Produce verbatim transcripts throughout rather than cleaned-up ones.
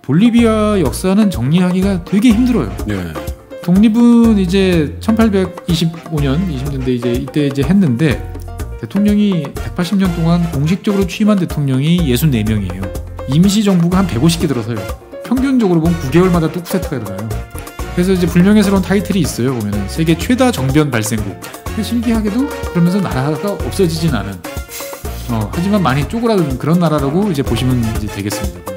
볼리비아 역사는 정리하기가 되게 힘들어요. 네. 독립은 이제 천팔백이십오 년, 이십 년대 이제 이때 이제 했는데 대통령이 백팔십 년 동안 공식적으로 취임한 대통령이 육십사 명이에요. 임시 정부가 한 백오십 개 들어서요. 평균적으로 보면 구 개월마다 또 쿠데타가 일어나요. 그래서 이제 불명예스러운 타이틀이 있어요. 보면은 세계 최다 정변 발생국. 신기하게도 그러면서 나라가 없어지진 않은. 어, 하지만 많이 쪼그라든 그런 나라라고 이제 보시면 이제 되겠습니다.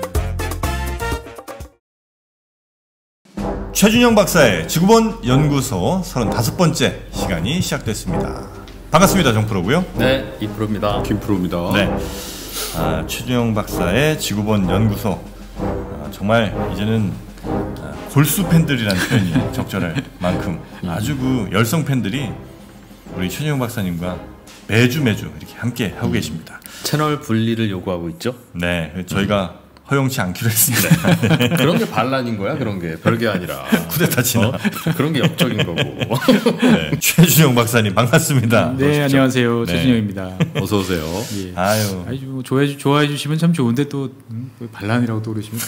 최준영 박사의 지구본 연구소 서른다섯 번째 시간이 시작됐습니다. 반갑습니다. 정프로고요. 네, 이프로입니다. 김프로입니다. 네, 아, 최준영 박사의 지구본 연구소. 아, 정말 이제는 아, 골수 팬들이라는 표현이 적절할 만큼 아주 그 열성 팬들이 우리 최준영 박사님과 매주 매주 이렇게 함께 하고 계십니다. 채널 분리를 요구하고 있죠? 네, 저희가 음. 허용치 않기로 했습니다. 네. 그런 게 반란인 거야? 그런 게 별게 아니라 쿠데타 진화. 어? 그런 게 역적인 거고. 네, 최준영 박사님 반갑습니다. 네, 오십시오. 안녕하세요. 네. 최준영입니다. 어서 오세요. 예. 아유, 아주 뭐 좋아해 좋아해 주시면 참 좋은데 또 음, 반란이라고 또 그러시면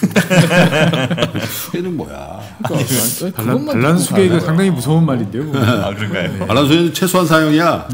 소개는 뭐야? 그러니까 반란 반란 수계가 상당히 무서운 말인데요. 아 그런가요? 네. 반란 소개는 최소한 사형이야.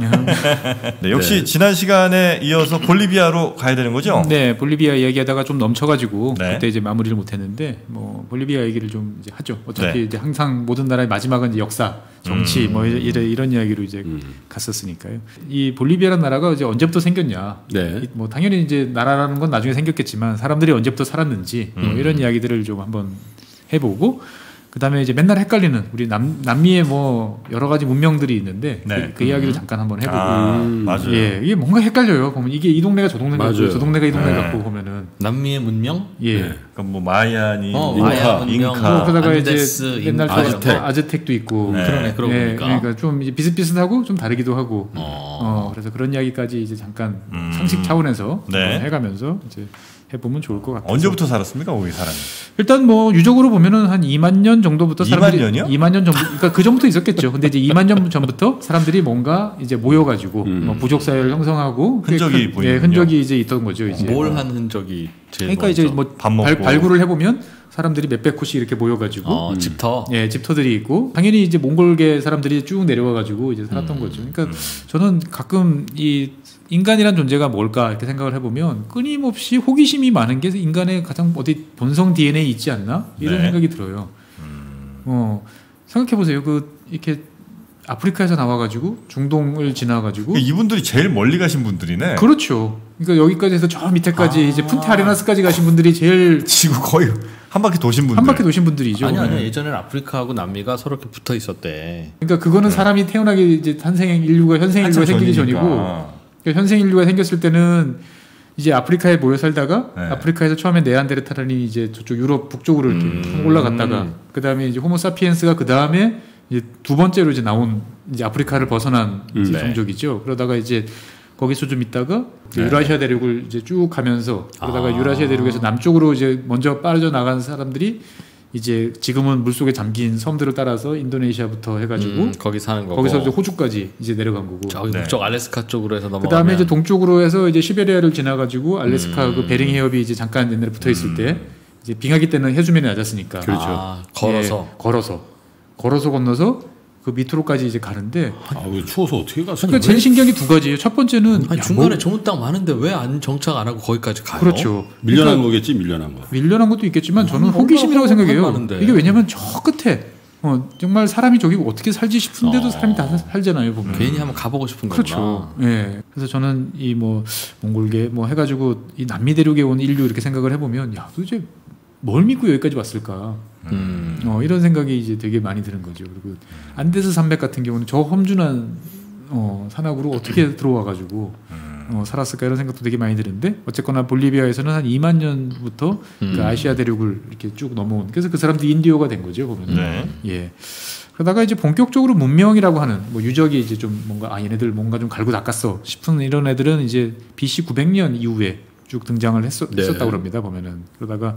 네, 역시 네. 지난 시간에 이어서 볼리비아로 가야 되는 거죠? 네, 볼리비아 이야기하다가 좀 넘쳐가지고 네. 그때 이제 마무리를 못했는데 뭐 볼리비아 얘기를 좀 이제 하죠. 어차피 네. 이제 항상 모든 나라의 마지막은 이제 역사, 정치 음. 뭐 이런 이런 이야기로 이제 음. 갔었으니까요. 이 볼리비아라는 나라가 이제 언제부터 생겼냐? 네. 뭐 당연히 이제 나라라는 건 나중에 생겼겠지만 사람들이 언제부터 살았는지 뭐 음. 이런 이야기들을 좀 한번 해보고. 그다음에 이제 맨날 헷갈리는 우리 남 남미의 뭐 여러 가지 문명들이 있는데 네. 그, 그 이야기를 잠깐 한번 해보고. 아, 음. 맞아요. 예, 이게 뭔가 헷갈려요. 보면 이게 이 동네가 저 동네 같고 맞아요. 저 동네가 이 동네 네. 같고 보면은 남미의 문명? 예. 네. 그러니까 뭐 마야니, 어, 잉카, 마야 문명, 잉카. 뭐 그러다가 안데스, 이제 옛날 잉카. 아즈텍. 아즈텍도 있고 네. 그러네, 그러고 예, 보니까. 그러니까 좀 이제 비슷비슷하고 좀 다르기도 하고 어. 어, 그래서 그런 이야기까지 이제 잠깐 음. 상식 차원에서 네. 해가면서 이제 해보면 좋을 것 같아요. 언제부터 살았습니까, 거기 사람이? 일단 뭐 유적으로 보면은 한 이만 년 정도부터 사람들이 이만 년이요? 이만 년 전부 그러니까 그 전부터 있었겠죠. 근데 이제 이만 년 전부터 사람들이 뭔가 이제 모여가지고 음. 뭐 부족 사회를 형성하고 흔적이 그, 보이는군요. 예, 흔적이 이제 있던 거죠. 이제 뭘 한 흔적이 제일 그러니까 먼저? 이제 뭐 밥 먹고. 발, 발굴을 해보면 사람들이 몇백 호씩 이렇게 모여가지고 어, 집터. 예, 집터들이 있고 당연히 이제 몽골계 사람들이 쭉 내려와가지고 이제 살았던 음. 거죠. 그러니까 음. 저는 가끔 이 인간이란 존재가 뭘까 이렇게 생각을 해보면 끊임없이 호기심이 많은 게 인간의 가장 어디 본성 디엔에이에 있지 않나 이런 네. 생각이 들어요. 음. 어, 생각해 보세요. 그 이렇게 아프리카에서 나와가지고 중동을 지나가지고 이분들이 제일 멀리 가신 분들이네. 그렇죠. 그러니까 여기까지 해서 저 밑에까지 아. 이제 푼테 아레나스까지 가신 분들이 제일 지구 거의 한 바퀴 도신 분들. 한 바퀴 도신 분들이죠. 아니 아니 네. 예전에는 아프리카하고 남미가 서로 이렇게 붙어 있었대. 그러니까 그거는 사람이 태어나기 이제 탄생 인류가 현생 인류가 생기기 전이니까. 전이고 그러니까 현생 인류가 생겼을 때는 이제 아프리카에 모여 살다가 네. 아프리카에서 처음에 네안데르탈인이 이제 저쪽 유럽 북쪽으로 이렇게 음. 올라갔다가 그 다음에 이제 호모사피엔스가 그 다음에 이제 두 번째로 이제 나온 이제 아프리카를 벗어난 이제 네. 종족이죠. 그러다가 이제 거기서 좀 있다가 네. 유라시아 대륙을 이제 쭉 가면서 그러다가 아. 유라시아 대륙에서 남쪽으로 이제 먼저 빠져 나간 사람들이 이제 지금은 물속에 잠긴 섬들을 따라서 인도네시아부터 해가지고 음, 거기 사는 거고. 거기서 이제 호주까지 이제 내려간 거고. 저기 네. 북쪽 알래스카 쪽으로 해서 넘어가면. 그 다음에 이제 동쪽으로 해서 이제 시베리아를 지나가지고 알래스카 음. 그 베링 해협이 이제 잠깐 옛날에 붙어 있을 음. 때 이제 빙하기 때는 해수면이 낮았으니까. 그렇죠. 아, 걸어서. 예, 걸어서 걸어서 건너서 그 밑으로까지 이제 가는데. 아, 왜 추워서 어떻게 갔어? 그러니까 제일 신기한 게 두 가지예요. 첫 번째는 아니, 야, 중간에 뭐- 좋은 땅 많은데 왜 안 정착 안 하고 거기까지 가요? 그렇죠. 밀려난 그러니까 거겠지, 밀려난 거. 밀려난 것도 있겠지만 저는 뭔가 호기심이라고 허접한 생각해요. 많은데. 이게 왜냐면 저 끝에 어, 정말 사람이 저기 어떻게 살지 싶은데도 어. 사람이 다 살잖아요 보면. 괜히 한번 가보고 싶은 거구나. 그렇죠. 예. 그래서 저는 이 뭐 몽골계 뭐 해가지고 이 남미 대륙에 온 인류 이렇게 생각을 해보면 야 도대체 뭘 믿고 여기까지 왔을까? 음. 어, 이런 생각이 이제 되게 많이 드는 거죠. 그리고 안데스 산맥 같은 경우는 저 험준한 어, 산악으로 어떻게 들어와가지고 어, 살았을까 이런 생각도 되게 많이 드는데 어쨌거나 볼리비아에서는 한 이만 년부터 음. 그 아시아 대륙을 이렇게 쭉 넘어온 그래서 그 사람들이 인디오가 된 거죠 보면. 네. 예. 그러다가 이제 본격적으로 문명이라고 하는 뭐 유적이 이제 좀 뭔가 아 얘네들 뭔가 좀 갈고 닦았어 싶은 이런 애들은 이제 비씨 구백 년 이후에 쭉 등장을 했었, 네. 했었다고 합니다 보면은. 그러다가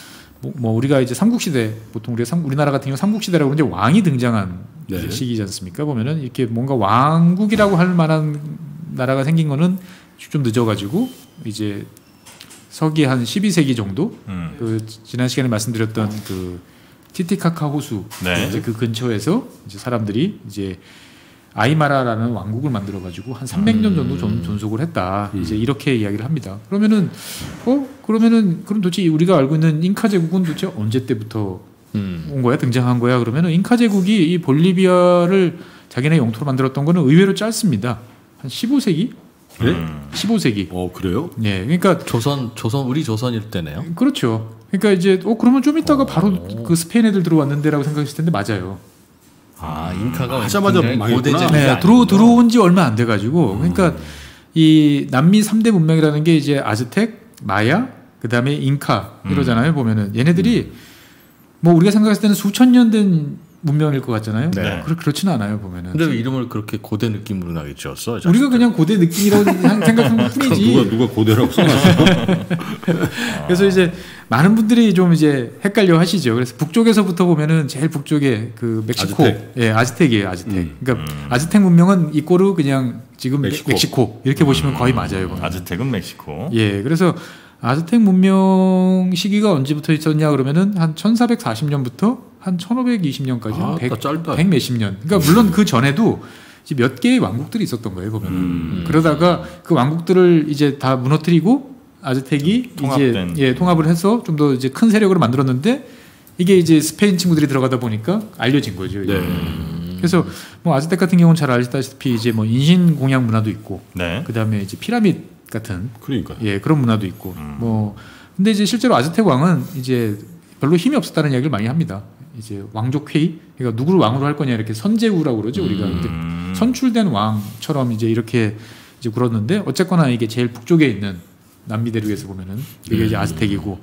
뭐, 뭐 우리가 이제 삼국시대 보통 우리가 삼, 우리나라 같은 경우 삼국시대라고 이제 왕이 등장한 네. 이제 시기지 않습니까? 보면은 이렇게 뭔가 왕국이라고 할 만한 나라가 생긴 거는 좀 늦어가지고 이제 서기 한 십이 세기 정도 음. 그 지난 시간에 말씀드렸던 그 티티카카 호수 네. 이제 그 근처에서 이제 사람들이 이제 아이마라라는 왕국을 만들어 가지고 한 삼백 년 정도 존, 존속을 했다. 음. 이제 이렇게 이야기를 합니다. 그러면은 어 그러면은 그럼 도대체 우리가 알고 있는 잉카 제국은 도대체 언제 때부터 음. 온 거야? 등장한 거야? 그러면은 잉카 제국이 이 볼리비아를 자기네 영토로 만들었던 거는 의외로 짧습니다. 한 십오 세기? 네? 음. 십오 세기. 어 그래요? 예. 그러니까 조선 조선 우리 조선일 때네요. 그렇죠. 그러니까 이제 어 그러면 좀 있다가 바로 그 스페인 애들 들어왔는데라고 생각했을 텐데 맞아요. 아 잉카가 하자마자 굉장히 망했구나. 고대 네, 제국이 들어 아니구나. 들어온 지 얼마 안 돼 가지고 그러니까 이 남미 삼 대 문명이라는 게 이제 아즈텍, 마야, 그다음에 잉카 이러잖아요. 보면은 얘네들이 뭐 우리가 생각했을 때는 수천 년 된 문명일 것 같잖아요. 네. 그렇 그렇지는 않아요, 보면은. 근데 왜 이름을 그렇게 고대 느낌으로 나게 지었어? 우리가 그냥 고대 느낌이라고 생각한 뿐이지. 누가 누가 고대라고 써놨어? 그래서 이제 많은 분들이 좀 이제 헷갈려 하시죠. 그래서 북쪽에서부터 보면은 제일 북쪽에 그 멕시코, 아즈텍. 예, 아즈텍이에요, 아즈텍. 음. 그러니까 아즈텍 문명은 이꼬르 그냥 지금 멕시코, 멕시코. 멕시코 이렇게 보시면 거의 맞아요. 보면. 아즈텍은 멕시코. 예, 그래서 아즈텍 문명 시기가 언제부터 있었냐 그러면은 한 천사백사십 년부터 한 천오백이십 년까지 아, 백, 짧다. 백 몇십 년. 그러니까 물론 그 전에도 이제 몇 개의 왕국들이 있었던 거예요, 보면은. 음. 그러다가 그 왕국들을 이제 다 무너뜨리고 아즈텍이 통합된. 이제 예, 통합을 해서 좀 더 이제 큰 세력으로 만들었는데 이게 이제 스페인 친구들이 들어가다 보니까 알려진 거죠. 이제. 네. 그래서 뭐 아즈텍 같은 경우는 잘 아시다시피 이제 뭐 인신 공양 문화도 있고 네. 그다음에 이제 피라미드 같은 그러니까. 예 그런 문화도 있고 음. 뭐 근데 이제 실제로 아즈텍 왕은 이제 별로 힘이 없었다는 이야기를 많이 합니다. 이제 왕족 회의 그러니까 누구를 왕으로 할 거냐 이렇게 선제우라고 그러죠 우리가 근데 음. 선출된 왕처럼 이제 이렇게 이제 굴었는데 어쨌거나 이게 제일 북쪽에 있는 남미 대륙에서 보면은 이게 이제 아즈텍이고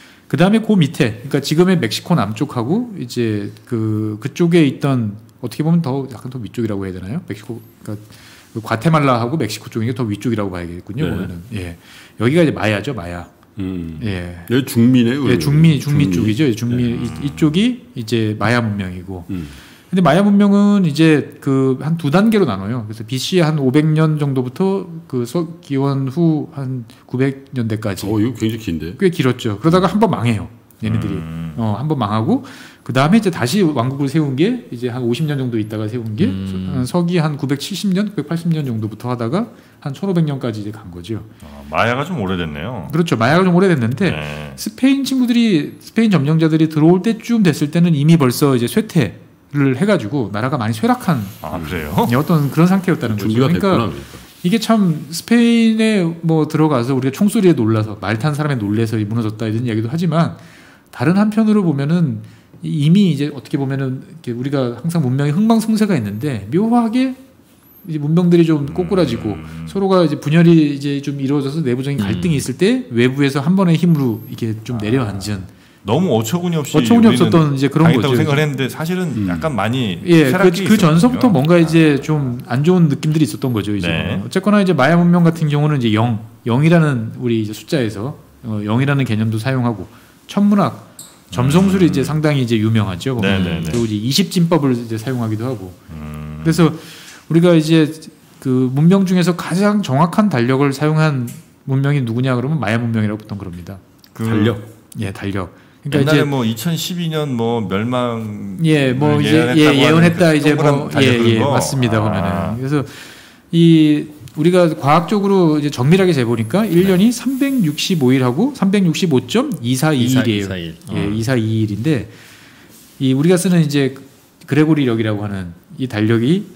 그 다음에 그 밑에 그러니까 지금의 멕시코 남쪽하고 이제 그 그쪽에 있던 어떻게 보면 더 약간 더 위쪽이라고 해야 되나요? 멕시코 그러니까 그 과테말라하고 멕시코 쪽이 더 위쪽이라고 봐야겠군요. 네. 보면은 예 여기가 이제 마야죠 마야. 음. 예. 여기 중미네요. 예, 중미 중미 중미. 쪽이죠. 중미 네. 이, 이쪽이 이제 마야 문명이고. 음. 근데 마야 문명은 이제 그 한 두 단계로 나눠요. 그래서 비씨 한 오백 년 정도부터 그 서, 기원 후 한 구백 년대까지 어 이거 굉장히 긴데. 꽤 길었죠. 그러다가 한 번 망해요. 얘네들이 음. 어, 한 번 망하고 그 다음에 이제 다시 왕국을 세운 게 이제 한 오십 년 정도 있다가 세운 게 음. 서, 서기 한 구백칠십 년, 구백팔십 년 정도부터 하다가 한 천오백 년까지 이제 간 거죠. 어, 마야가 좀 오래됐네요. 그렇죠. 마야가 좀 오래됐는데 네. 스페인 친구들이 스페인 점령자들이 들어올 때쯤 됐을 때는 이미 벌써 이제 쇠퇴를 해가지고 나라가 많이 쇠락한 아 그래요? 어떤 그런 상태였다는 거죠. 준비가 그러니까 됐구나. 그러니까. 이게 참 스페인에 뭐 들어가서 우리가 총소리에 놀라서 말 탄 사람에 놀래서 무너졌다 이런 이야기도 하지만 다른 한편으로 보면은 이미 이제 어떻게 보면은 이렇게 우리가 항상 문명의 흥망성쇠가 있는데 묘하게 이제 문명들이 좀 꼬꾸라지고 음. 서로가 이제 분열이 이제 좀 이루어져서 내부적인 갈등이 음. 있을 때 외부에서 한 번의 힘으로 이게 좀 내려앉은 너무 어처구니 없이 어처구니 우리는 없었던 이제 그런 당했다고 거죠. 생각을 했는데 사실은 음. 약간 많이 예, 그, 쇠락이 그 있었거든요. 전서부터 뭔가 이제 좀 안 좋은 느낌들이 있었던 거죠. 이제 네. 어쨌거나 이제 마야 문명 같은 경우는 이제 영, 영이라는 우리 이제 숫자에서 어, 영이라는 개념도 사용하고 천문학, 점성술이 이제 상당히 이제 유명하죠. 보면. 음. 네, 네, 네. 그리고 이제 이십진법을 이제 사용하기도 하고. 음. 그래서 우리가 이제 그 문명 중에서 가장 정확한 달력을 사용한 문명이 누구냐 그러면 마야 문명이라고 보통 그럽니다. 그 달력. 예, 달력. 그러니까 옛날에 이제 뭐 이천십이 년 뭐 멸망 예, 뭐 이제 예언했다고 예, 하는 예언했다 그 이제 뭐 동그란 달력 예, 그런 예, 거? 맞습니다. 아. 보면은 그래서 이 우리가 과학적으로 이제 정밀하게 재보니까 일 년이 삼백육십오 일하고 삼백육십오 점 이사이일이에요. 이사이일. 예, 이사이일인데 이 우리가 쓰는 이제 그레고리력이라고 하는 이 달력이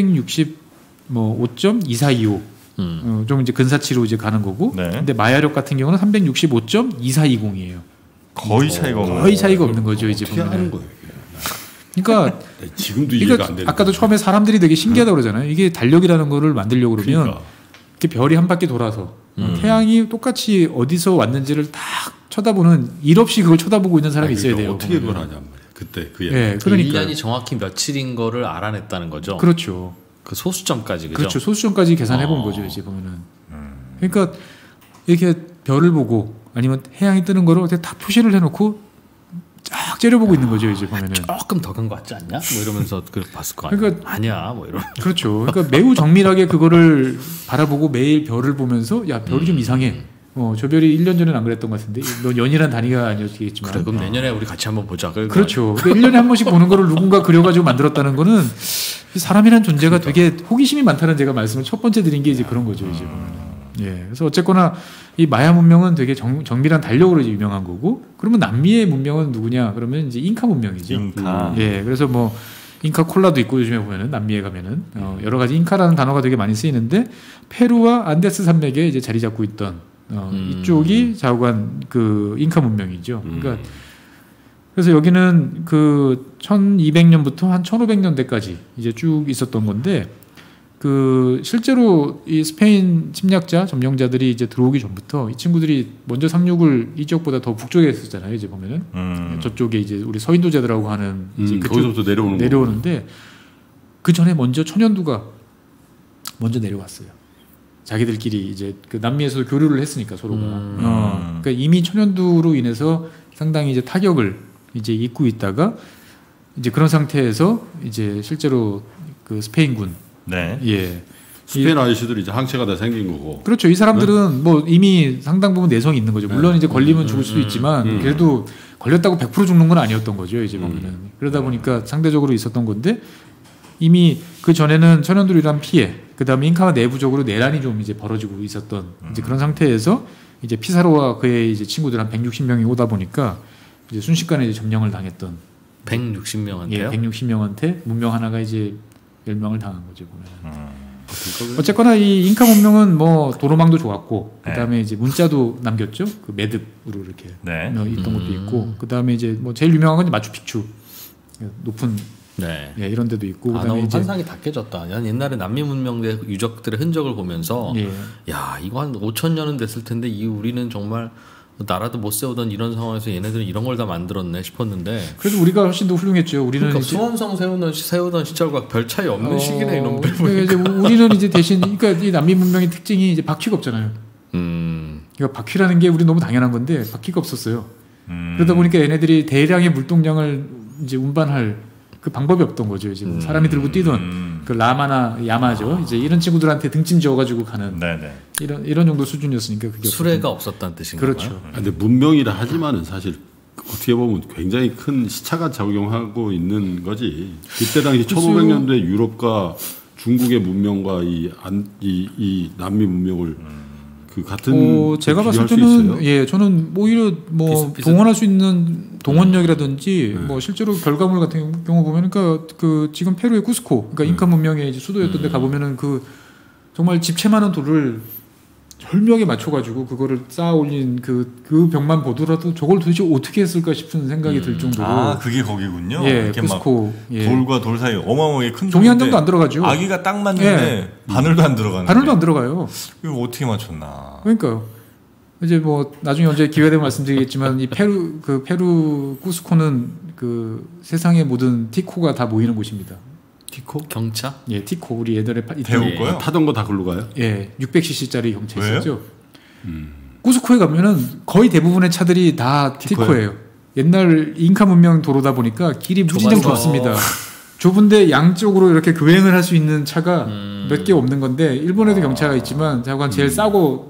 삼백육십오 점 이사이오 음. 어, 좀 이제 근사치로 이제 가는 거고. 네. 근데 마야력 같은 경우는 삼백육십오 점 이사이공이에요. 거의 차이가 없는 거의 차이가 없는 거죠, 이제 어떻게 보면은. 하는 거예요? 이게? 그러니까 나 지금도 이해가 그러니까 안 되는. 아까도 처음에 사람들이 되게 신기하다고 그러잖아요. 이게 달력이라는 거를 만들려고 그러면 그러니까. 이렇게 별이 한 바퀴 돌아서 음. 태양이 똑같이 어디서 왔는지를 딱 쳐다보는 일 없이 그걸 쳐다보고 있는 사람이 아니, 있어야 그러니까 돼요. 어떻게 보면은. 그걸 하냔 말이야. 그때 그 얘기. 예, 그러니까 그러니까 일 년이 정확히 며칠인 거를 알아냈다는 거죠. 그렇죠. 그 소수점까지 그죠? 그렇죠. 소수점까지 계산해 본 어. 거죠. 이제 보면은. 그러니까 이렇게 별을 보고 아니면 해양이 뜨는 거를 어떻게 다 표시를 해놓고 쫙 째려보고 있는 거죠. 이제 보면은. 조금 더 간 거 같지 않냐? 뭐 이러면서 그 봤을 거 아니야. 그러니까- 아니야, 뭐 이런. 그렇죠. 그러니까 매우 정밀하게 그거를 바라보고 매일 별을 보면서 야 별이 좀 이상해. 어, 조별이 일 년 전에는 안 그랬던 것 같은데 뭐 연이란 단위가 아니었겠지만 그래, 그럼 내년에 우리 같이 한번 보자. 그렇죠. 일 년에 한 번씩 보는 거를 누군가 그려가지고 만들었다는 거는 사람이란 존재가 되게 호기심이 많다는 제가 말씀을 첫 번째 드린 게 이제 그런 거죠. 이제 보면. 예. 그래서 어쨌거나 이 마야 문명은 되게 정, 정밀한 달력으로 이제 유명한 거고, 그러면 남미의 문명은 누구냐? 그러면 이제 잉카 문명이죠. 잉카. 예. 그래서 뭐 잉카 콜라도 있고 요즘에 보면은 남미에 가면은 어, 여러 가지 잉카라는 단어가 되게 많이 쓰이는데 페루와 안데스 산맥에 이제 자리 잡고 있던 어, 음. 이쪽이 좌우간 그 잉카 문명이죠. 음. 그러니까 그래서 여기는 그 천이백 년부터 한 천오백 년대까지 이제 쭉 있었던 건데, 그 실제로 이 스페인 침략자 점령자들이 이제 들어오기 전부터 이 친구들이 먼저 상륙을 이쪽보다 더 북쪽에 했었잖아요. 이제 보면은 음. 저쪽에 이제 우리 서인도자들하고 하는 이제 음, 그쪽 거기서부터 내려오는 내려오는데 그 전에 먼저 천연두가 먼저 내려왔어요. 자기들끼리 이제 그 남미에서 교류를 했으니까 서로가. 음. 어, 그러니까 이미 천연두로 인해서 상당히 이제 타격을 이제 입고 있다가 이제 그런 상태에서 이제 실제로 그 스페인군, 네. 예, 스페인 아저씨들이 이제 항체가 다 생긴 거고. 그렇죠. 이 사람들은 뭐 이미 상당 부분 내성이 있는 거죠. 물론 이제 걸리면 죽을 수도 있지만 음. 그래도 걸렸다고 백 퍼센트 죽는 건 아니었던 거죠. 이제 보면은 그러다 보니까 상대적으로 있었던 건데, 이미 그 전에는 천연두로 인한 피해, 그 다음에 잉카 내부적으로 내란이 좀 이제 벌어지고 있었던 이제 그런 상태에서 이제 피사로와 그의 이제 친구들 한 백육십 명이 오다 보니까 이제 순식간에 이제 점령을 당했던. 백육십 명한테요? 예, 백육십 명한테 문명 하나가 이제 멸망을 당한 거죠 보면. 음. 어쨌거나 이 잉카 문명은 뭐 도로망도 좋았고, 네. 그다음에 이제 문자도 남겼죠. 그 매듭으로 이렇게 네. 어, 있던 것도 음. 있고, 그다음에 이제 뭐 제일 유명한 건 이제 마추픽추, 높은 네. 예, 이런 데도 있고, 아, 그다음에 너무 이제 환상이 다 깨졌다. 난 옛날에 남미 문명의 유적들의 흔적을 보면서 예. 야 이거 한 오천 년은 됐을 텐데 이 우리는 정말 나라도 못 세우던 이런 상황에서 얘네들은 이런 걸 다 만들었네 싶었는데, 그래서 우리가 훨씬 더 훌륭했죠. 우리는 그러니까 이제 수원성 세우던 세우던 시절과 별 차이 없는 어, 시기네 이놈들. 그러니까 이제 우리는 이제 대신 그러니까 이 남미 문명의 특징이 이제 바퀴가 없잖아요. 음. 그러니까 바퀴라는 게 우리 너무 당연한 건데 바퀴가 없었어요. 음. 그러다 보니까 얘네들이 대량의 물동량을 이제 운반할 그 방법이 없던 거죠. 이제 뭐 사람이 들고 뛰던 음. 그 라마나 야마죠. 이제 이런 친구들한테 등짐 지어가지고 가는 네네. 이런 이런 정도 수준이었으니까 그게 수레가 없었다는 뜻인가요? 그렇죠. 아, 근데 문명이라 하지만은 사실 어떻게 보면 굉장히 큰 시차가 작용하고 있는 거지. 그때 당시 천오백 년대 유럽과 중국의 문명과 이, 안, 이, 이 남미 문명을 그 같은 어, 제가 봤을 비교할 수 때는 있어요? 예, 저는 오히려 뭐 비슷- 비슷- 동원할 수 있는 동원력이라든지 네. 뭐 실제로 결과물 같은 경우 보면은 그러니까 그 지금 페루의 쿠스코, 그러니까 잉카 문명의 이제 수도였던 데 음. 가 보면은 그 정말 집채 많은 돌을 절묘하게 맞춰가지고 그거를 쌓아 올린 그, 그 벽만 보더라도 저걸 도대체 어떻게 했을까 싶은 생각이 음. 들 정도로. 아 그게 거기군요. 예, 이렇게 막 쿠스코. 예. 돌과 돌 사이 어마어마하게 큰 종이 한 돌인데 장도 안 들어가죠. 아기가 딱 맞는데 바늘도 안 들어가는데 바늘도 안 들어가요. 이거 어떻게 맞췄나? 그러니까요. 이제 뭐 나중에 언제 기회 되면 말씀드리겠지만 이 페루 그 페루 쿠스코는 그 세상의 모든 티코가 다 모이는 곳입니다. 티코? 경차? 예, 티코 우리 예전에 파- 대우 있던- 거요? 타던 거 다 글로 가요? 예, 육백 씨씨짜리 경차 왜요? 있었죠. 음. 쿠스코에 가면은 거의 대부분의 차들이 다 티코예요? 티코예요. 옛날 잉카 문명 도로다 보니까 길이 무진장 좁아서. 좁습니다. 좁은데 양쪽으로 이렇게 교행을 할 수 있는 차가 음. 몇 개 없는 건데 일본에도 경차가 있지만 자관 제일 싸고,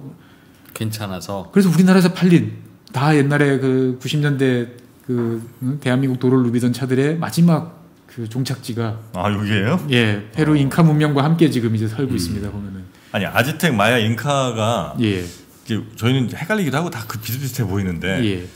괜찮아서. 그래서 우리나라에서 팔린 다 옛날에 그 구십 년대 그 응? 대한민국 도로를 누비던 차들의 마지막 그 종착지가 아 여기에요? 예 페루 잉카 문명과 함께 지금 이제 살고 있습니다 보면은. 아니 아즈텍 마야 잉카가 예. 이제 저희는 헷갈리기도 하고 다 그 비슷비슷해 보이는데 예.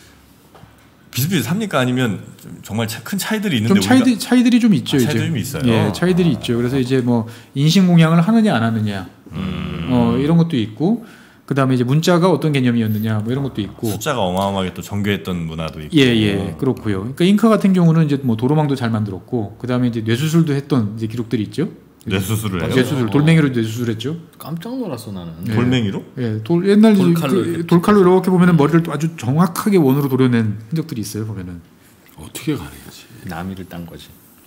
비슷비슷합니까? 아니면 좀 정말 차, 큰 차이들이 있는데 좀 차이들 차이들이 좀 있죠. 아, 이제. 차이들이 좀 있어요? 예, 차이들이 있죠. 그래서 이제 뭐 인식 공양을 하느냐 안 하느냐, 음. 어 이런 것도 있고, 그 다음에 이제 문자가 어떤 개념이었느냐, 뭐 이런 것도 있고. 숫자가 어마어마하게 또 정교했던 문화도 있고. 예, 예, 그렇고요. 그러니까 잉카 같은 경우는 이제 뭐 도로망도 잘 만들었고, 그 다음에 이제 뇌수술도 했던 이제 기록들이 있죠. 뇌수술을 해요? 뇌수술, 돌멩이로 뇌수술했죠. 깜짝 놀랐어 나는. 예. 돌멩이로? 예, 돌 옛날 이제 돌칼로 그 이렇게 돌칼로 이렇게 보면은 머리를 또 아주 정확하게 원으로 도려낸 흔적들이 있어요. 보면은. 어떻게 가능하지? 남이를 딴 거지.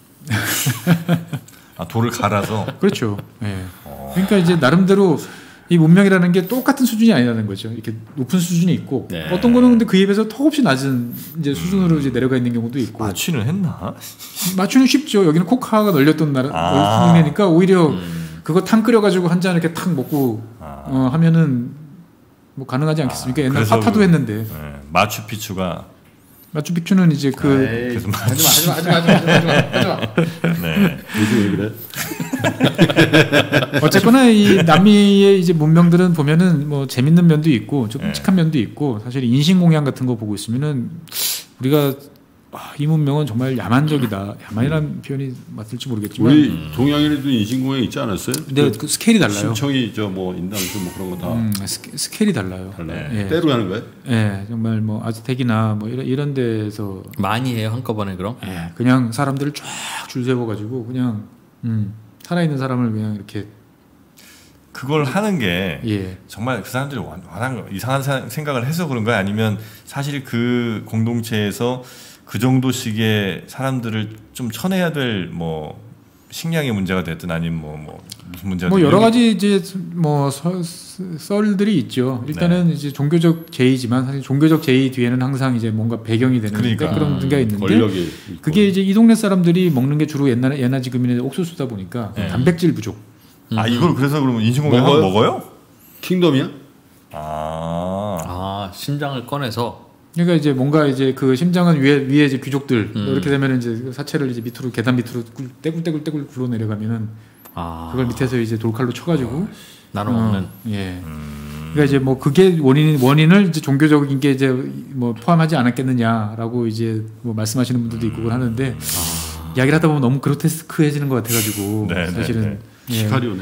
아 돌을 갈아서. 그렇죠. 예. 어. 그러니까 이제 나름대로 이 문명이라는 게 똑같은 수준이 아니라는 거죠. 이렇게 높은 수준이 있고, 네. 어떤 거는 근데 그에 비해서 턱없이 낮은 이제 수준으로 이제 내려가 있는 경우도 있고. 마취는 했나? 맞추는 쉽죠. 여기는 코카가 널렸던 나라 아. 동네니까 오히려 음. 그거 탕 끓여가지고 한 잔 이렇게 탁 먹고 아. 어, 하면은 뭐 가능하지 않겠습니까? 아, 옛날 그래서 파타도 그- 했는데 네, 마추픽추가 마추픽추는 이제 그 에이, 그래서 막- 하지마 하지마 하지마 하지마 하지마 하지마. 네. 요즘 왜 그래? 어쨌거나 이 남미의 이제 문명들은 보면은 뭐 재밌는 면도 있고 좀 끔찍한 면도 있고 사실 인신공양 같은 거 보고 있으면은 우리가 아, 이 문명은 정말 야만적이다. 야만이라는 표현이 맞을지 모르겠지만 우리 동양인에도 인신공양 있지 않았어요? 근데 그 스케일이 달라요. 신청이 저 뭐 인당수 뭐 그런 거 다 음, 스케, 스케일이 달라요. 달라요. 예. 때로 가는 거예요? 예, 정말 뭐 아즈텍이나 뭐 이런 이런 데서 많이 해요 한꺼번에 그럼? 예, 그냥 사람들을 쫙 줄 세워가지고 그냥 음, 살아있는 사람을 그냥 이렇게 그걸 하는 게 예, 정말 그 사람들이 완- 완한 이상한 사- 생각을 해서 그런 거야? 아니면 사실 그 공동체에서 그 정도씩의 사람들을 좀 쳐내야 될 뭐 식량의 문제가 됐든 아니면 뭐, 뭐 무슨 문제가 뭐 됐든 여러 이런 가지 이제 뭐 서- 썰들이 있죠. 일단은 네. 이제 종교적 제의지만 사실 종교적 제의 뒤에는 항상 이제 뭔가 배경이 되는 그러니까. 그런 게 있는데 권력이 있고. 그게 이제 이 동네 사람들이 먹는 게 주로 옛날 예나 지금이나 옥수수다 보니까 네. 단백질 부족. 게- 아 이걸 그래서 그러면 인신공양 먹어요? 먹어요? 킹덤이야? 아, 아 심장을 꺼내서 그러니까 이제 뭔가 이제 그 심장은 위에 위에 이제 귀족들 음. 이렇게 되면 이제 사체를 이제 밑으로 계단 밑으로 꿀- 떼굴떼굴떼굴 굴러 내려가면은 아 그걸 밑에서 이제 돌칼로 쳐가지고 나눠 먹는. 어, 예. 그러니까 이제 뭐 그게 원인 원인을 이제 종교적인 게 이제 뭐 포함하지 않았겠느냐라고 이제 뭐 말씀하시는 분들도 있고 하는데 이야기를 하다 보면 너무 그로테스크해지는 것 같아가지고 네, 네, 사실은 예. 시카리오네.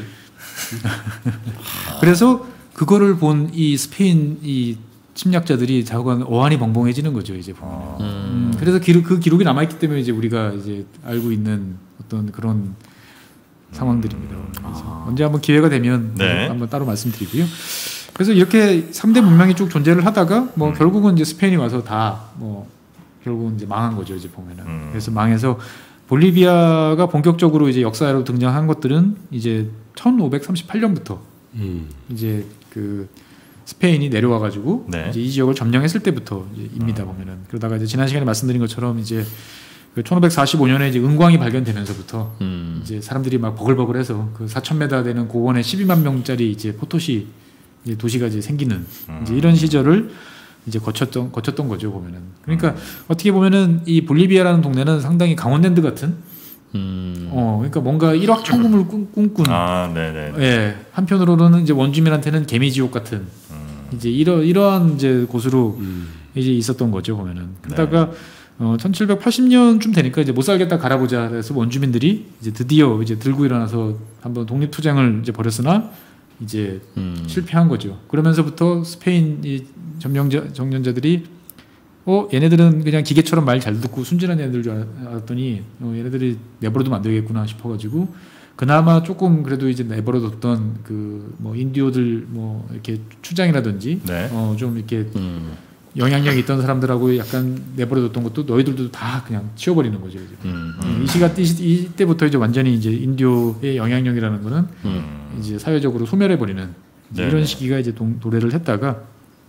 그래서 그거를 본 이 스페인 이 침략자들이 자관 어안이 벙벙해지는 거죠 이제 보면. 아. 음, 그래서 기록, 그 기록이 남아 있기 때문에 이제 우리가 이제 알고 있는 어떤 그런 상황들입니다. 그래서 언제 한번 기회가 되면 네. 한번 따로 말씀드리고요. 그래서 이렇게 삼 대 문명이 쭉 존재를 하다가 뭐 음. 결국은 이제 스페인이 와서 다 뭐 결국은 이제 망한 거죠 이제 보면은. 음. 그래서 망해서 볼리비아가 본격적으로 이제 역사로 등장한 것들은 이제 천오백삼십팔 년부터 음. 이제 그 스페인이 내려와 가지고 네. 이제 이 지역을 점령했을 때부터 이제입니다 보면은. 그러다가 이제 지난 시간에 말씀드린 것처럼 이제 그 천오백사십오 년에 이제 은광이 발견되면서부터 음. 이제 사람들이 막 버글버글해서 그 사천 미터 되는 고원에 십이만 명짜리 이제 포토시 이제 도시가 이제 생기는 이제 이런 시절을 이제 거쳤던 거쳤던 거죠 보면은. 그러니까 어떻게 보면은 이 볼리비아라는 동네는 상당히 강원랜드 같은 음. 어 그러니까 뭔가 일확천금을 꿈- 꿈꾼 아, 네네. 예 한편으로는 이제 원주민한테는 개미지옥 같은 이제 이러 이러한 이제 곳으로 음. 이제 있었던 거죠 보면은. 그러다가 어, 천칠백팔십 년쯤 되니까 이제 못 살겠다 갈아보자 그래서 원주민들이 이제 드디어 이제 들고 일어나서 한번 독립투쟁을 이제 벌였으나 이제 음. 실패한 거죠. 그러면서부터 스페인 이 점령자 정년자들이 어 얘네들은 그냥 기계처럼 말 잘 듣고 순진한 애들 줄 알았더니 어, 얘네들이 내버려두면 안 되겠구나 싶어가지고 그나마 조금 그래도 이제 내버려뒀던 그 뭐 인디오들 뭐 이렇게 추장이라든지 네. 어 좀 이렇게 음. 영향력이 있던 사람들하고 약간 내버려뒀던 것도 너희들도 다 그냥 치워버리는 거죠. 이제. 음. 이 시가 이, 시- 이때부터 이제 완전히 이제 인디오의 영향력이라는 거는 음. 이제 사회적으로 소멸해 버리는 네. 이런 시기가 이제 동, 도래를 했다가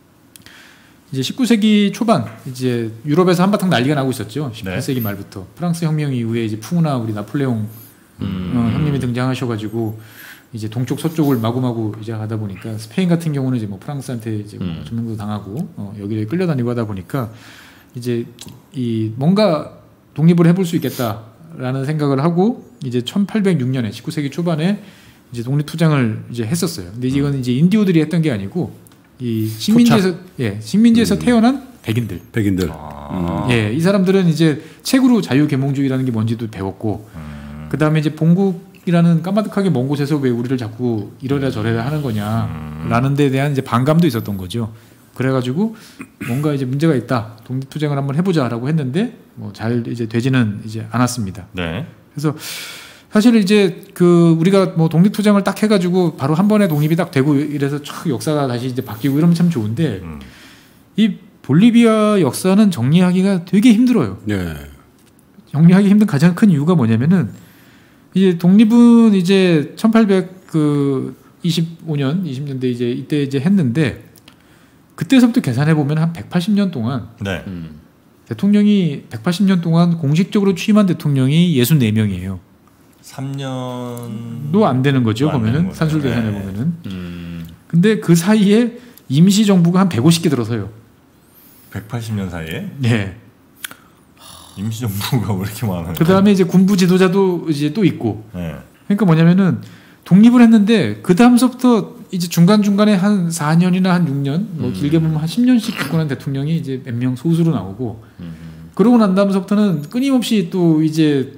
이제 십구 세기 초반 이제 유럽에서 한바탕 난리가 나고 있었죠. 십팔 세기 말부터 프랑스 혁명 이후에 이제 풍우나 우리 나폴레옹 음. 어, 형님이 등장하셔가지고 이제 동쪽 서쪽을 마구마구 이제 하다 보니까 스페인 같은 경우는 이제 뭐 프랑스한테 이제 뭐 음. 점령도 당하고 어, 여기를 끌려다니고 하다 보니까 이제 이 뭔가 독립을 해볼 수 있겠다라는 생각을 하고 이제 천팔백육 년에 십구 세기 초반에 이제 독립투쟁을 이제 했었어요. 근데 이건 이제 인디오들이 했던 게 아니고 이 식민지에서 예 식민지에서 태어난 백인들. 백인들. 아. 예, 이 사람들은 이제 책으로 자유계몽주의라는 게 뭔지도 배웠고, 음. 그 다음에 이제 본국이라는 까마득하게 먼 곳에서 왜 우리를 자꾸 이러려 저러려 하는 거냐라는 데 대한 이제 반감도 있었던 거죠. 그래가지고 뭔가 이제 문제가 있다, 독립투쟁을 한번 해보자라고 했는데 뭐 잘 이제 되지는 이제 않았습니다. 네. 그래서 사실 이제 그 우리가 뭐 독립투쟁을 딱 해가지고 바로 한 번에 독립이 딱 되고 이래서 촥 역사가 다시 이제 바뀌고 이러면 참 좋은데 음. 이 볼리비아 역사는 정리하기가 되게 힘들어요. 네. 정리하기 힘든 가장 큰 이유가 뭐냐면은 이제 독립은 이제 천팔백이십오 년, 이십 년대 이제 이때 이제 했는데 그때서부터 계산해 보면 한 백팔십 년 동안 네. 음. 대통령이 백팔십 년 동안 공식적으로 취임한 대통령이 육십사 명이에요. 삼 년도 도 안 되는 거죠. 안 되는 보면은 거죠. 산술 계산해 네. 보면은. 음. 근데 그 사이에 임시 정부가 한 백오십 개 들어서요. 백팔십 년 사이에 네. 임시정부가 왜 이렇게 많아요? 그 다음에 이제 군부 지도자도 이제 또 있고. 네. 그러니까 뭐냐면은 독립을 했는데 그 다음서부터 이제 중간 중간에 한 사 년이나 한 육 년, 뭐 음. 길게 보면 한 십 년씩 집권한 대통령이 이제 몇 명 소수로 나오고. 음. 그러고 난 다음서부터는 끊임없이 또 이제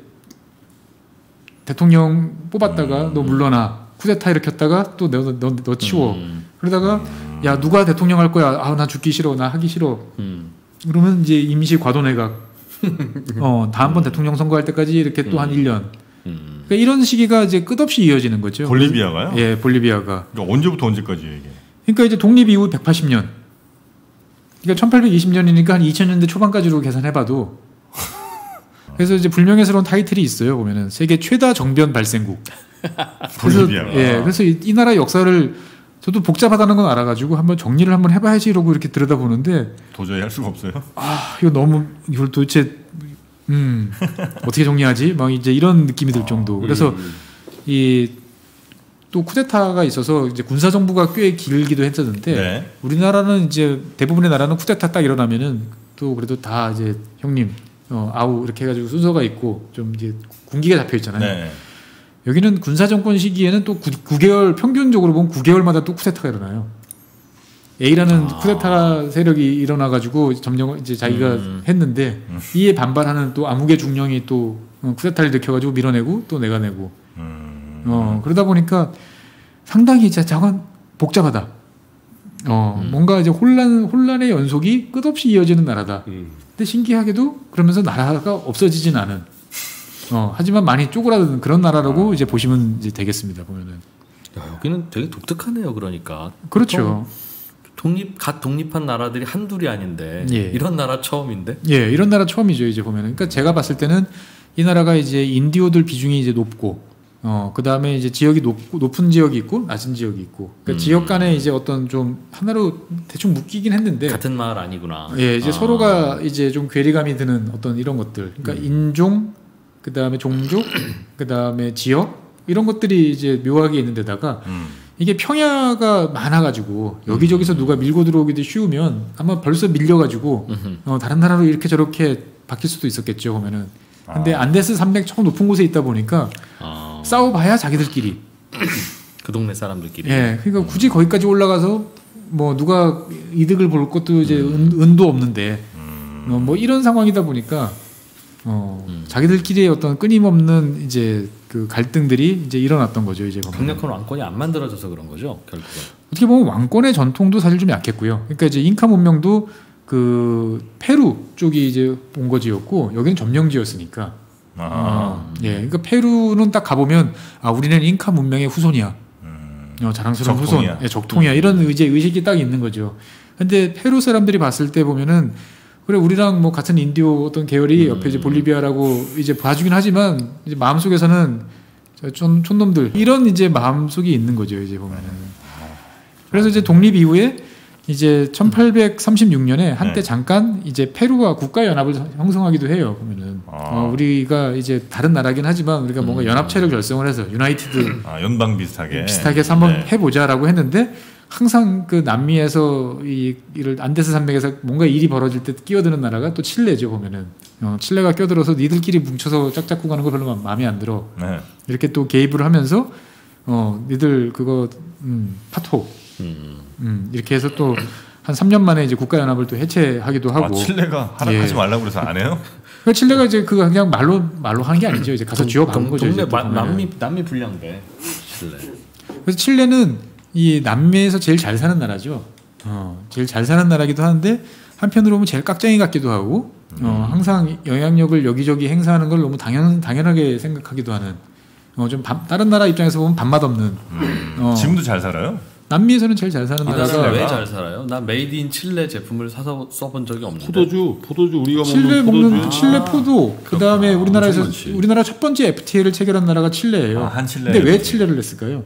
대통령 뽑았다가 음. 너 물러나, 쿠데타 일으켰다가 또 너 너 너 치워. 음. 그러다가 야 누가 대통령 할 거야? 아 나 죽기 싫어, 나 하기 싫어. 음. 그러면 이제 임시 과도내각. 어 다음번 대통령 선거할 때까지 이렇게 또 한 일 년. 음. 그러니까 이런 시기가 이제 끝없이 이어지는 거죠. 볼리비아가요? 예, 볼리비아가. 그러니까 언제부터 언제까지예요 이게? 그러니까 이제 독립 이후 백팔십 년. 그러니까 천팔백이십 년이니까 한 이천 년대 초반까지로 계산해봐도. 그래서 이제 불명예스러운 타이틀이 있어요. 보면은 세계 최다 정변 발생국. 그래서, 볼리비아가. 예, 그래서 이, 이 나라 역사를 저도 복잡하다는 건 알아가지고 한번 정리를 한번 해봐야지 이러고 이렇게 들여다보는데 도저히 할 수가 없어요. 아 이거 너무 이걸 도대체 음 어떻게 정리하지? 막 이제 이런 느낌이 들 정도. 그래서 음. 이 또 쿠데타가 있어서 이제 군사 정부가 꽤 길기도 했었는데 네. 우리나라는 이제 대부분의 나라는 쿠데타 딱 일어나면은 또 그래도 다 이제 형님 어, 아우 이렇게 해가지고 순서가 있고 좀 이제 군기가 잡혀 있잖아요. 네. 여기는 군사 정권 시기에는 또 구 개월 평균적으로 보면 구 개월마다 또 쿠데타가 일어나요. A라는 아. 쿠데타 세력이 일어나가지고 점령 이제 자기가 음. 했는데 이에 반발하는 또 아무개 중령이 또 어, 쿠데타를 일으켜가지고 밀어내고 또 내가 내고 음. 어 그러다 보니까 상당히 진짜 저건 복잡하다. 어 음. 뭔가 이제 혼란 혼란의 연속이 끝없이 이어지는 나라다. 음. 근데 신기하게도 그러면서 나라가 없어지진 않은. 어 하지만 많이 쪼그라드는 그런 나라라고 이제 보시면 이제 되겠습니다. 보면은. 야, 여기는 되게 독특하네요. 그러니까 그렇죠. 독립 갓 독립한 나라들이 한둘이 아닌데 예. 이런 나라 처음인데. 예, 이런 나라 처음이죠. 이제 보면은. 그러니까 제가 봤을 때는 이 나라가 이제 인디오들 비중이 이제 높고, 어, 그 다음에 이제 지역이 높, 높은 지역이 있고, 낮은 지역이 있고, 그러니까 음. 지역 간에 이제 어떤 좀 하나로 대충 묶이긴 했는데, 같은 마을 아니구나. 예, 이제 아. 서로가 이제 좀 괴리감이 드는 어떤 이런 것들. 그러니까 음. 인종, 그 다음에 종족, 그 다음에 지역, 이런 것들이 이제 묘하게 있는 데다가, 음. 이게 평야가 많아가지고 여기저기서 누가 밀고 들어오기도 쉬우면 아마 벌써 밀려가지고 음흠. 어, 다른 나라로 이렇게 저렇게 바뀔 수도 있었겠죠 보면은. 근데 아. 안데스 산맥 저 높은 곳에 있다 보니까 아. 싸워봐야 자기들끼리. 그 동네 사람들끼리. 예, 그러니까 굳이 거기까지 올라가서 뭐 누가 이득을 볼 것도 이제 은, 은도 없는데 음. 어, 뭐 이런 상황이다 보니까 어, 음. 자기들끼리의 어떤 끊임없는 이제 그 갈등들이 이제 일어났던 거죠 이제 보면. 강력한 왕권이 안 만들어져서 그런 거죠 결국은. 어떻게 보면 왕권의 전통도 사실 좀 약했고요. 그러니까 이제 잉카 문명도 그 페루 쪽이 이제 본거지였고 여기는 점령지였으니까. 아. 어, 예, 그러니까 페루는 딱 가보면 아 우리는 잉카 문명의 후손이야. 음. 어, 자랑스러운 적통이야. 후손, 예, 적통이야 이런 의제 의식이 딱 있는 거죠. 근데 페루 사람들이 봤을 때 보면은 그래 우리랑 뭐 같은 인디오 어떤 계열이 옆에 이제 볼리비아라고 이제 봐주긴 하지만 이제 마음 속에서는 촌 촌놈들 이런 이제 마음 속이 있는 거죠 이제 보면은. 그래서 이제 독립 이후에 이제 천팔백삼십육 년에 한때 네. 잠깐 이제 페루와 국가 연합을 형성하기도 해요. 보면은 아. 어, 우리가 이제 다른 나라긴 하지만 우리가 뭔가 음. 연합체를 결성을 해서 유나이티드 아, 연방 비슷하게. 비슷하게 해서 한번 네. 해보자라고 했는데 항상 그 남미에서 이 이를 안데스 산맥에서 뭔가 일이 벌어질 때 끼어드는 나라가 또 칠레죠 보면은 어, 칠레가 끼어들어서 니들끼리 뭉쳐서 짝짝구 가는 거 별로 마- 마음에 안 들어 네. 이렇게 또 개입을 하면서 어 니들 그거 음, 파토 음. 음, 이렇게 해서 또 한 삼 년 만에 이제 국가 연합을 또 해체하기도 아, 하고 칠레가 하라 예. 하지 말라고 그래서 안 해요? 그 칠레가 이제 그 그냥 말로 말로 하는 게 아니죠 이제 가서 동- 쥐어 박은 동- 거죠 동네 이제 또 마- 보면은. 남미 남미 불량배. 칠레. 그래서 칠레는 이 남미에서 제일 잘 사는 나라죠. 어, 제일 잘 사는 나라기도 하는데 한편으로 보면 제일 깍쟁이 같기도 하고 어, 항상 영향력을 여기저기 행사하는 걸 너무 당연 당연하게 생각하기도 하는 어, 좀 반- 다른 나라 입장에서 보면 밥맛 없는 음. 어, 지금도 잘 살아요? 남미에서는 제일 잘 사는 이 나라가 나라는 왜 칠레가? 잘 살아요? 나 메이드 인 칠레 제품을 사서 써본 적이 없는데. 포도주, 포도주 우리가 칠레 먹는 먹는 포도주. 칠레 아, 포도 그 다음에 그렇구나. 우리나라에서 엄청 많지. 우리나라 첫 번째 에프티에이를 체결한 나라가 칠레예요. 아, 한 칠레. 근데 왜 칠레를 냈을까요?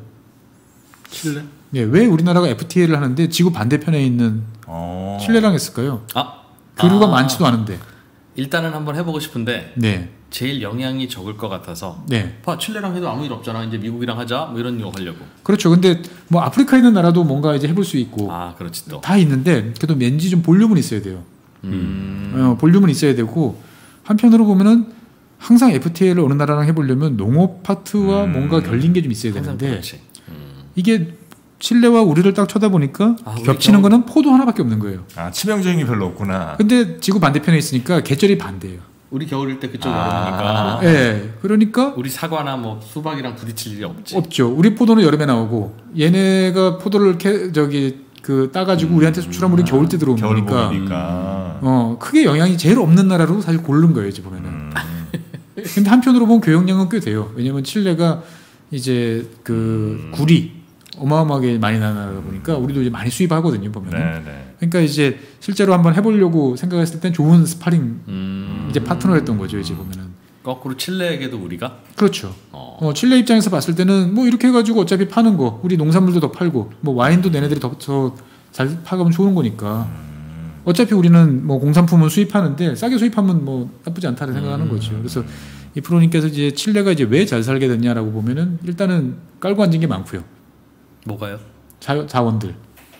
칠레? 예, 왜 우리나라가 에프티에이를 하는데 지구 반대편에 있는 어. 칠레랑 했을까요? 아 교류가 아, 많지도 않은데. 일단은 한번 해보고 싶은데 네. 제일 영향이 적을 것 같아서. 네. 봐, 칠레랑 해도 아무 일 없잖아. 이제 미국이랑 하자. 뭐 이런 거 하려고. 그렇죠. 근데 뭐 아프리카 있는 나라도 뭔가 이제 해볼 수 있고 아, 그렇지 또. 다 있는데 그래도 왠지 좀 볼륨은 있어야 돼요. 음. 어, 볼륨은 있어야 되고 한편으로 보면은 항상 에프티에이를 어느 나라랑 해보려면 농업 파트와 음. 뭔가 결린 게 좀 있어야 항상 되는데 그렇지. 음. 이게 칠레와 우리를 딱 쳐다보니까 아, 우리 겹치는 경우- 거는 포도 하나밖에 없는 거예요. 아 치명적인 게 별로 없구나. 근데 지구 반대편에 있으니까 계절이 반대예요. 우리 겨울일 때 그쪽 아. 여름이니까. 예. 네, 그러니까 우리 사과나 뭐 수박이랑 부딪힐 일이 없지. 없죠. 우리 포도는 여름에 나오고 얘네가 포도를 캐, 저기 그 따가지고 우리한테 수출하면 우리 겨울 때 들어오는 겨울 거니까 봄이니까. 어 크게 영향이 제일 없는 나라로 사실 고른 거예요. 이제 보면은. 음. 근데 한편으로 보면 교역량은 꽤 돼요. 왜냐면 칠레가 이제 그 음. 굴이 어마어마하게 많이 나는 나라다 보니까 우리도 이제 많이 수입하거든요. 보면은. 네, 네. 그러니까 이제 실제로 한번 해보려고 생각했을 땐 좋은 스파링 음. 이제 파트너였던 거죠. 이제 보면은. 거꾸로 칠레에게도 우리가. 그렇죠. 어. 어, 칠레 입장에서 봤을 때는 뭐 이렇게 해가지고 어차피 파는 거, 우리 농산물도 더 팔고, 뭐 와인도 얘네들이 더 잘 파가면 좋은 거니까. 어차피 우리는 뭐 공산품은 수입하는데 싸게 수입하면 뭐 나쁘지 않다고 생각하는 음. 거죠. 그래서 이 프로님께서 이제 칠레가 이제 왜 잘 살게 됐냐라고 보면은 일단은 깔고 앉은 게 많고요. 뭐가요? 자, 자원들,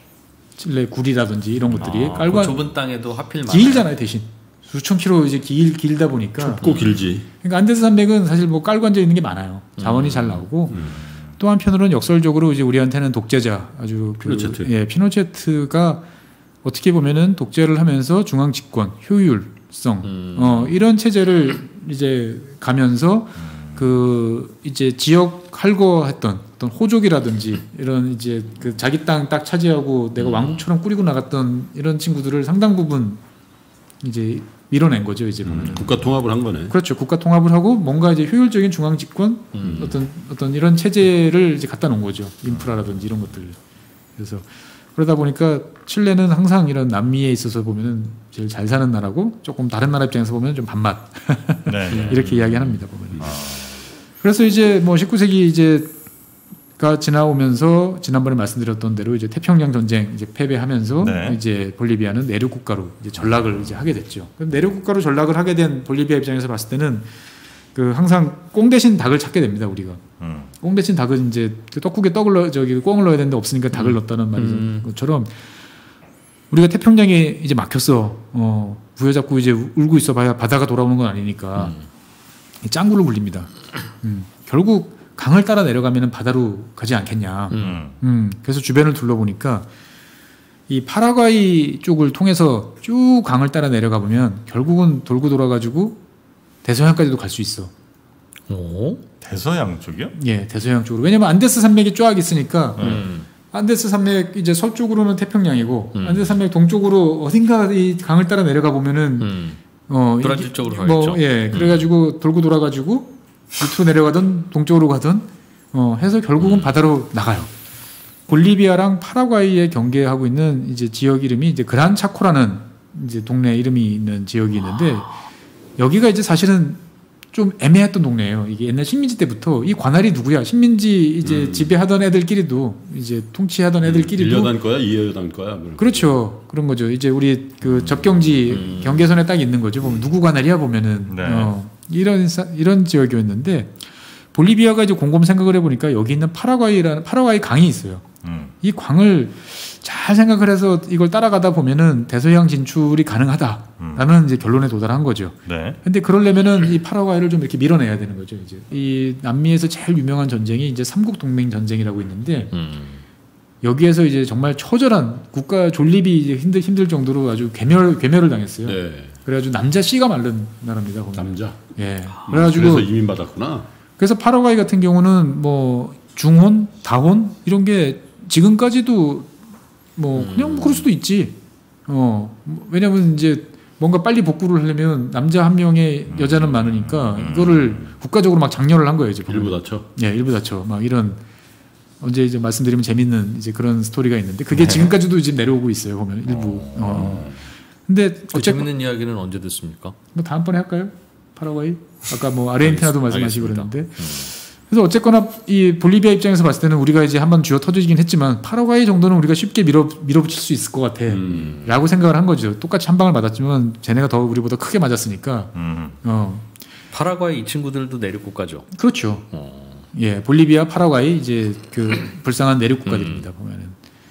칠레 굴이라든지 이런 것들이 아, 깔고 그 앉... 좁은 땅에도 하필 많아요. 길잖아요 대신 수천 킬로 이제 길 길다 보니까. 좁고 길지. 그러니까 안데스 산맥은 사실 뭐 깔고 앉아 있는 게 많아요. 자원이 음. 잘 나오고. 음. 또 한편으로는 역설적으로 이제 우리한테는 독재자 아주 그, 피노체트. 예, 피노체트가 어떻게 보면은 독재를 하면서 중앙 집권, 효율성, 음. 어, 이런 체제를 이제 가면서 그 이제 지역 할거했던 어떤 호족이라든지 이런 이제 그 자기 땅 딱 차지하고 내가 왕국처럼 꾸리고 나갔던 이런 친구들을 상당 부분 이제 밀어낸 거죠 이제 보면은. 음, 국가 통합을 한 거네. 그렇죠. 국가 통합을 하고 뭔가 이제 효율적인 중앙 집권 음. 어떤 어떤 이런 체제를 이제 갖다 놓은 거죠. 인프라라든지 이런 것들. 그래서 그러다 보니까 칠레는 항상 이런 남미에 있어서 보면은 제일 잘 사는 나라고 조금 다른 나라 입장에서 보면 좀 반맛 네, 네. 이렇게 이야기합니다 보면. 아. 그래서 이제 뭐 십구 세기 이제가 지나오면서 지난번에 말씀드렸던 대로 이제 태평양 전쟁 이제 패배하면서 네. 이제 볼리비아는 내륙 국가로 이제 전락을 이제 하게 됐죠. 그럼 내륙 국가로 전락을 하게 된 볼리비아 입장에서 봤을 때는 그 항상 꽁 대신 닭을 찾게 됩니다 우리가. 음. 꽁 대신 닭은 이제 그 떡국에 떡을 넣어 저기 꽁을 넣어야 되는데 없으니까 닭을 음. 넣었다는 말이 음. 것처럼 우리가 태평양에 이제 막혔어. 어, 부여잡고 이제 울고 있어봐야 바다가 돌아오는 건 아니니까 음. 이 짱구를 굴립니다. 음. 결국 강을 따라 내려가면은 바다로 가지 않겠냐. 음. 음. 그래서 주변을 둘러보니까 이 파라과이 쪽을 통해서 쭉 강을 따라 내려가 보면 결국은 돌고 돌아가지고 대서양까지도 갈 수 있어. 오. 대서양 쪽이요? 예, 대서양 쪽으로. 왜냐면 안데스 산맥이 쫙 있으니까 음. 안데스 산맥 이제 서쪽으로는 태평양이고 음. 안데스 산맥 동쪽으로 어딘가 이 강을 따라 내려가 보면은 음. 어 브라질 이게 쪽으로 뭐, 가겠죠. 예, 그래가지고 돌고 돌아가지고 밑으로 내려가든 동쪽으로 가든 어 해서 결국은 음. 바다로 나가요. 볼리비아랑 파라과이에 경계하고 있는 이제 지역 이름이 이제 그란 차코라는 이제 동네 이름이 있는 지역이 있는데 여기가 이제 사실은 좀 애매했던 동네예요. 이게 옛날 식민지 때부터 이 관할이 누구야? 식민지 이제 음. 지배하던 애들끼리도 이제 통치하던 애들끼리도 일 년 거야, 이 년 거야. 뭐. 그렇죠. 그런 거죠. 이제 우리 그 접경지 음. 경계선에 딱 있는 거죠. 보면 누구 관할이야 보면은 네. 어, 이런 사, 이런 지역이었는데 볼리비아가 이제 곰곰 생각을 해보니까 여기 있는 파라과이라는 파라과이 강이 있어요. 음. 이 광을 잘 생각을 해서 이걸 따라가다 보면은 대서양 진출이 가능하다라는 이제 결론에 도달한 거죠. 네. 근데 그러려면은 이 파라과이를 좀 이렇게 밀어내야 되는 거죠. 이제 이 남미에서 제일 유명한 전쟁이 이제 삼국 동맹 전쟁이라고 있는데 음. 여기에서 이제 정말 처절한 국가 존립이 이제 힘들 힘들 정도로 아주 괴멸 괴멸을 당했어요. 네. 그래가지고 남자 씨가 마른 나라입니다. 거기. 남자. 예. 음, 그래가지고 그래서 이민 받았구나. 그래서 파라과이 같은 경우는 뭐 중혼, 다혼 이런 게 지금까지도 뭐 그냥 뭐 그럴 수도 있지. 어 왜냐면 이제 뭔가 빨리 복구를 하려면 남자 한 명의 여자는 많으니까 이거를 국가적으로 막 장려를 한 거예요. 이제 일부 다쳐. 예, 일부 다쳐. 막 이런 언제 이제 말씀드리면 재밌는 이제 그런 스토리가 있는데 그게 네. 지금까지도 지금 내려오고 있어요. 보면 일부. 어. 근데 그 어쨌든 재밌는 이야기는 언제 듣습니까? 뭐 다음번에 할까요? 파라과이? 아까 뭐 아르헨티나도 말씀하시고 알겠습니다. 그랬는데. 그래서 어쨌거나 이 볼리비아 입장에서 봤을 때는 우리가 이제 한번 쥐어 터지긴 했지만 파라과이 정도는 우리가 쉽게 밀어 밀어붙일 수 있을 것 같아. 음. 라고 생각을 한 거죠. 똑같이 한 방을 맞았지만 쟤네가 더 우리보다 크게 맞았으니까. 음. 어. 파라과이 이 친구들도 내륙 국가죠. 그렇죠. 어. 예, 볼리비아, 파라과이 이제 그 불쌍한 내륙 국가들입니다. 보면은.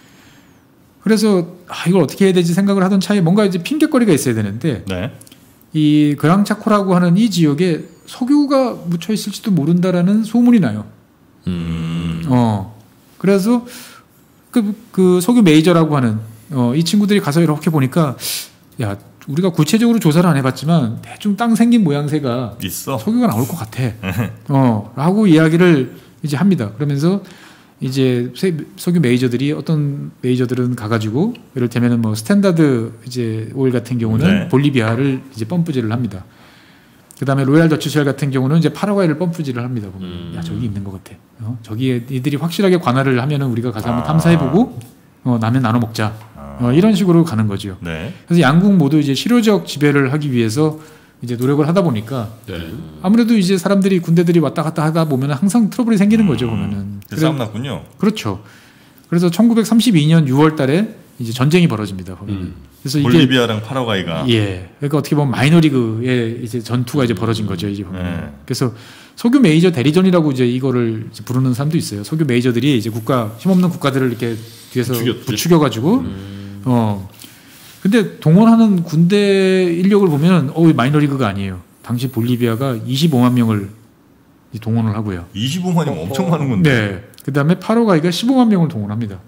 그래서 아, 이걸 어떻게 해야 되지 생각을 하던 차에 뭔가 이제 핑계거리가 있어야 되는데 네. 이 그랑차코라고 하는 이 지역에 석유가 묻혀 있을지도 모른다라는 소문이 나요. 음. 어, 그래서 그, 그 석유 메이저라고 하는 어, 이 친구들이 가서 이렇게 보니까 야, 우리가 구체적으로 조사를 안 해봤지만 대충 땅 생긴 모양새가 있어. 석유가 나올 것 같아. 어, 라고 이야기를 이제 합니다. 그러면서 이제 석유 메이저들이 어떤 메이저들은 가가지고 이를테면은 뭐 스탠다드 이제 오일 같은 경우는 네. 볼리비아를 이제 펌프질을 합니다. 그 다음에 로얄 더치 쉘 같은 경우는 이제 파라과이를 펌프질을 합니다. 보면 음. 야 저기 있는 것 같아. 어? 저기 이들이 확실하게 관할을 하면은 우리가 가서 한번 아. 탐사해보고 어, 라면 나눠 먹자. 어, 이런 식으로 가는 거죠. 네. 그래서 양국 모두 이제 실효적 지배를 하기 위해서 이제 노력을 하다 보니까 네. 아무래도 이제 사람들이 군대들이 왔다 갔다 하다 보면 항상 트러블이 생기는 거죠. 보면은. 그 싸움 났군요. 그렇죠. 그래서 천구백삼십이 년 유월 달에 이제 전쟁이 벌어집니다. 보면은. 음. 그래서 이게 볼리비아랑 파라과이가. 예, 그러니까 어떻게 보면 마이너리그의 이제 전투가 이제 벌어진 거죠. 이제 보면. 네. 그래서 석유 메이저 대리전이라고 이제 이거를 이제 부르는 사람도 있어요. 석유 메이저들이 이제 국가 힘없는 국가들을 이렇게 뒤에서 부추겼지. 부추겨가지고 음. 어. 근데 동원하는 군대 인력을 보면 어 마이너리그가 아니에요. 당시 볼리비아가 이십오만 명을 동원을 하고요. 이십오만이면 엄청 많은 건데. 네. 그 다음에 파라과이가 십오만 명을 동원합니다.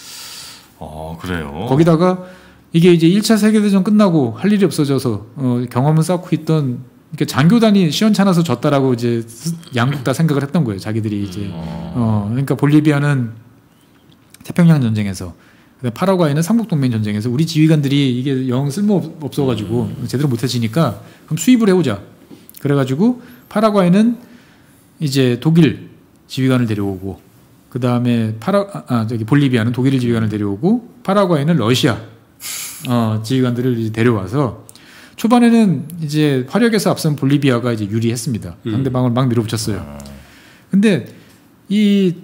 아 그래요. 거기다가 이게 이제 일 차 세계대전 끝나고 할 일이 없어져서 어, 경험을 쌓고 있던 그러니까 장교단이 시원찮아서 졌다라고 이제 양국 다 생각을 했던 거예요. 자기들이 이제 어, 그러니까 볼리비아는 태평양 전쟁에서 파라과이는 삼국동맹 전쟁에서 우리 지휘관들이 이게 영 쓸모 없어가지고 제대로 못해지니까 그럼 수입을 해오자. 그래가지고 파라과이는 이제 독일 지휘관을 데려오고 그 다음에 파라 아 저기 볼리비아는 독일 지휘관을 데려오고 파라과이는 러시아 어, 지휘관들을 이제 데려와서 초반에는 이제 화력에서 앞선 볼리비아가 이제 유리했습니다. 음. 상대방을 막 밀어붙였어요. 근데 이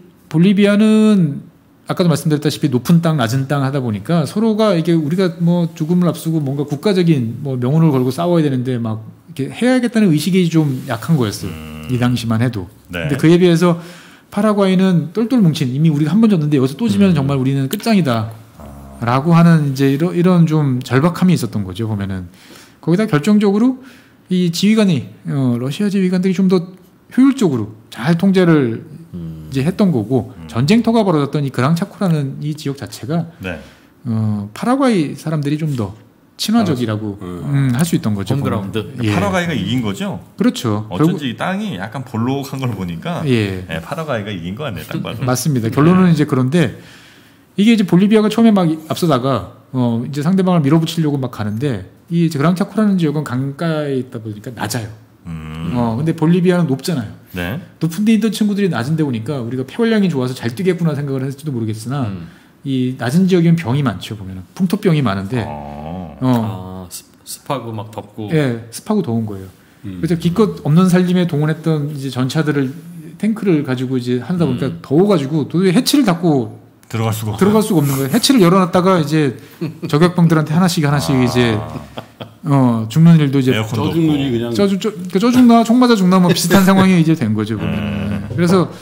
볼리비아는 아까도 말씀드렸다시피 높은 땅, 낮은 땅 하다 보니까 서로가 이게 우리가 뭐 죽음을 앞두고 뭔가 국가적인 뭐 명운을 걸고 싸워야 되는데 막 이렇게 해야겠다는 의식이 좀 약한 거였어요. 음. 이 당시만 해도. 네. 근데 그에 비해서 파라과이는 똘똘 뭉친 이미 우리가 한 번 졌는데 여기서 또 지면 음. 정말 우리는 끝장이다. 라고 하는 이제 이런, 이런 좀 절박함이 있었던 거죠. 보면은. 거기다 결정적으로 이 지휘관이, 어, 러시아 지휘관들이 좀 더 효율적으로 잘 통제를 음. 이제 했던 거고 음. 전쟁터가 벌어졌던 이 그랑차코라는 이 지역 자체가 네. 어, 파라과이 사람들이 좀 더 친화적이라고 아, 음, 할 수 있던 거죠. 홈그라운드. 예. 파라과이가 이긴 거죠? 그렇죠. 어쩐지 결국, 이 땅이 약간 볼록한 걸 보니까 예. 네, 파라과이가 이긴 거 같네. 딱 봐도. 맞습니다. 결론은 네. 이제 그런데 이게 이제 볼리비아가 처음에 막 앞서다가 어, 이제 상대방을 밀어붙이려고 막 가는데 이 그랑차코라는 지역은 강가에 있다 보니까 낮아요. 음. 어, 근데 볼리비아는 높잖아요. 네. 높은 데 있던 친구들이 낮은 데 오니까 우리가 폐활량이 좋아서 잘 뛰겠구나 생각을 했을지도 모르겠으나 음. 이 낮은 지역이면 병이 많죠. 보면 풍토병이 많은데 어. 어. 아, 습하고 막 덥고 예, 습하고 더운 거예요. 음. 그래서 기껏 없는 살림에 동원했던 이제 전차들을 탱크를 가지고 이제 하다 보니까 음. 더워가지고 도저히 해치를 닫고 들어갈 수가 들어갈 수가 없는 거예요. 해치를 열어놨다가 이제 저격병들한테 하나씩 하나씩 아. 이제 어 죽는 일도 이제 쪄 죽는이 그냥 쪄, 쪄, 쪄 죽나 총 맞아 죽나 뭐 비슷한 상황이 이제 된 거죠. 보면. 그래서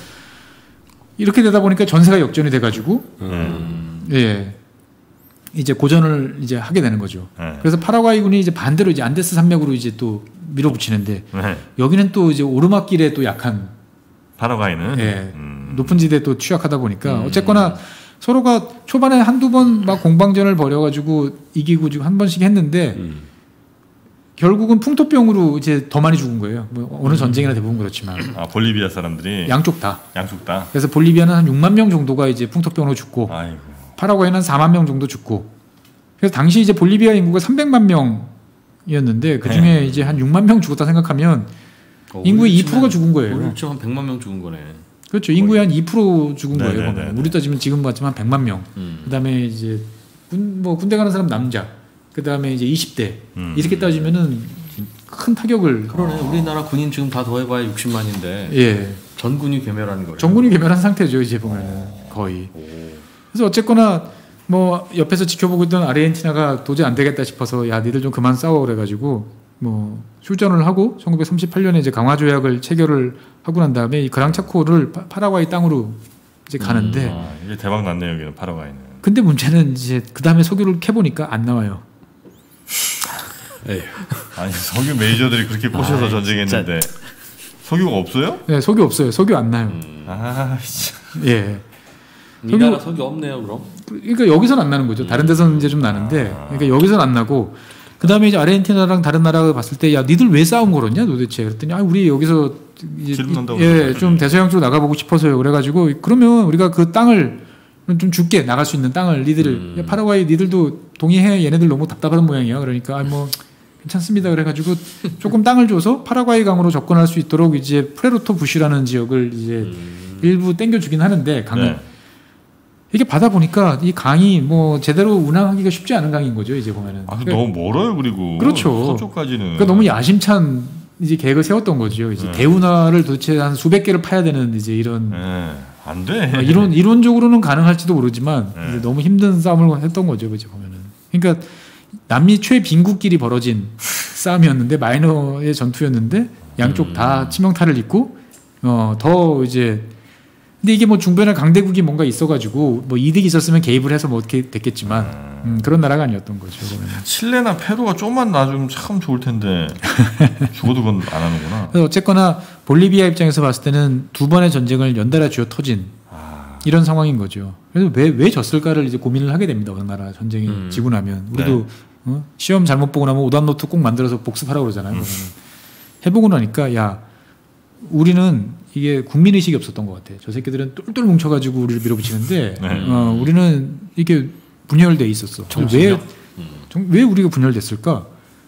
이렇게 되다 보니까 전세가 역전이 돼가지고 음. 예 이제 고전을 이제 하게 되는 거죠. 네. 그래서 파라과이군이 이제 반대로 이제 안데스 산맥으로 이제 또 밀어붙이는데 네. 여기는 또 이제 오르막길에 또 약한 파라과이는 예, 음. 높은 지대에 또 취약하다 보니까 음. 어쨌거나 서로가 초반에 한두 번 막 공방전을 벌여가지고 이기고 지금 한 번씩 했는데 음. 결국은 풍토병으로 이제 더 많이 죽은 거예요. 뭐 어느 전쟁이나 대부분 그렇지만 아 볼리비아 사람들이 양쪽 다. 양쪽 다. 그래서 볼리비아는 한 육만 명 정도가 이제 풍토병으로 죽고 아이고. 파라과이는 한 사만 명 정도 죽고. 그래서 당시 이제 볼리비아 인구가 삼백만 명이었는데 그 중에 네. 이제 한 육만 명 죽었다 생각하면 어, 인구의 이 퍼센트가 죽은 거예요. 우리 지금 한 백만 명 죽은 거네. 그렇죠. 인구의 한 이 퍼센트 죽은 네네네. 거예요. 보면. 우리 따지면 지금 같지만 백만 명. 음. 그다음에 이제 군, 뭐 군대 가는 사람 남자. 그다음에 이제 이십 대. 음. 이렇게 따지면은 큰 타격을. 그러네. 우리나라 군인 지금 다 더해봐야 육십만인데 예. 전군이 괴멸하는 거예요. 전군이 괴멸한 상태죠. 이제 보면은 거의. 오. 그래서 어쨌거나 뭐 옆에서 지켜보고 있던 아르헨티나가 도저히 안 되겠다 싶어서 야 니들 좀 그만 싸워 그래가지고 뭐 출전을 하고 천구백삼십팔 년에 이제 강화 조약을 체결을 하고 난 다음에 이 그랑 차코를 파, 파라과이 땅으로 이제 가는데 음, 아, 이게 대박 났네요 여기는 파라과이는. 근데 문제는 이제 그 다음에 석유를 캐보니까 안 나와요. 에이. 아니 석유 메이저들이 그렇게 꼬셔서 아, 전쟁했는데 석유가 없어요? 네, 석유 없어요. 석유 안 나요. 음. 아 진짜. 예. 이 나라 석유 없네요 그럼. 그러니까 여기서는 안 나는 거죠. 다른 데서는 이제 좀 나는데, 그러니까 여기서는 안 나고, 그 다음에 이제 아르헨티나랑 다른 나라가 봤을 때, 야, 니들 왜 싸움 걸었냐 도대체. 그랬더니, 아, 우리 여기서 이제 예, 좀 대서양 쪽으로 나가보고 싶어서요. 그래가지고 그러면 우리가 그 땅을 좀 줄게, 나갈 수 있는 땅을 니들을 음. 야, 파라과이 니들도 동의해. 얘네들 너무 답답한 모양이야. 그러니까 아, 뭐 괜찮습니다. 그래가지고 조금 땅을 줘서 파라과이 강으로 접근할 수 있도록 이제 프레로토 부시라는 지역을 이제 음. 일부 땡겨주긴 하는데 강을. 네. 이게 받아 보니까 이 강이 뭐 제대로 운항하기가 쉽지 않은 강인 거죠. 이제 보면은. 아, 그러니까, 너무 멀어요, 그리고. 그렇죠. 서쪽까지는. 그러니까 너무 야심찬 이제 계획을 세웠던 거죠. 이제 네. 대운하를 도대체 한 수백 개를 파야 되는 이제 이런. 네. 안 돼. 어, 이론 이론적으로는 가능할지도 모르지만 네. 이제 너무 힘든 싸움을 했던 거죠. 이제 보면은. 그러니까 남미 최빈국끼리 벌어진 싸움이었는데 마이너의 전투였는데 양쪽 음. 다 치명타를 입고 어, 더 이제. 근데 이게 뭐 중변에 강대국이 뭔가 있어가지고 뭐 이득이 있었으면 개입을 해서 뭐 어떻게 됐겠지만 음, 그런 나라가 아니었던 거죠. 그러면. 칠레나 페루가 좀만 놔주면 참 좋을 텐데 죽어도 그건 안 하는구나. 그래서 어쨌거나 볼리비아 입장에서 봤을 때는 두 번의 전쟁을 연달아 쥐어 터진 아. 이런 상황인 거죠. 그래서 왜, 왜 졌을까를 이제 고민을 하게 됩니다. 어느 나라 전쟁이 음. 지고 나면 우리도 네. 어? 시험 잘못 보고 나면 오답노트 꼭 만들어서 복습하라고 그러잖아요. 음. 해보고 나니까 야 우리는 이게 국민의식이 없었던 것 같아요. 저 새끼들은 똘똘 뭉쳐가지고 우리를 밀어붙이는데 네. 어, 우리는 이게 분열돼 있었어. 왜, 음. 왜 우리가 분열됐을까?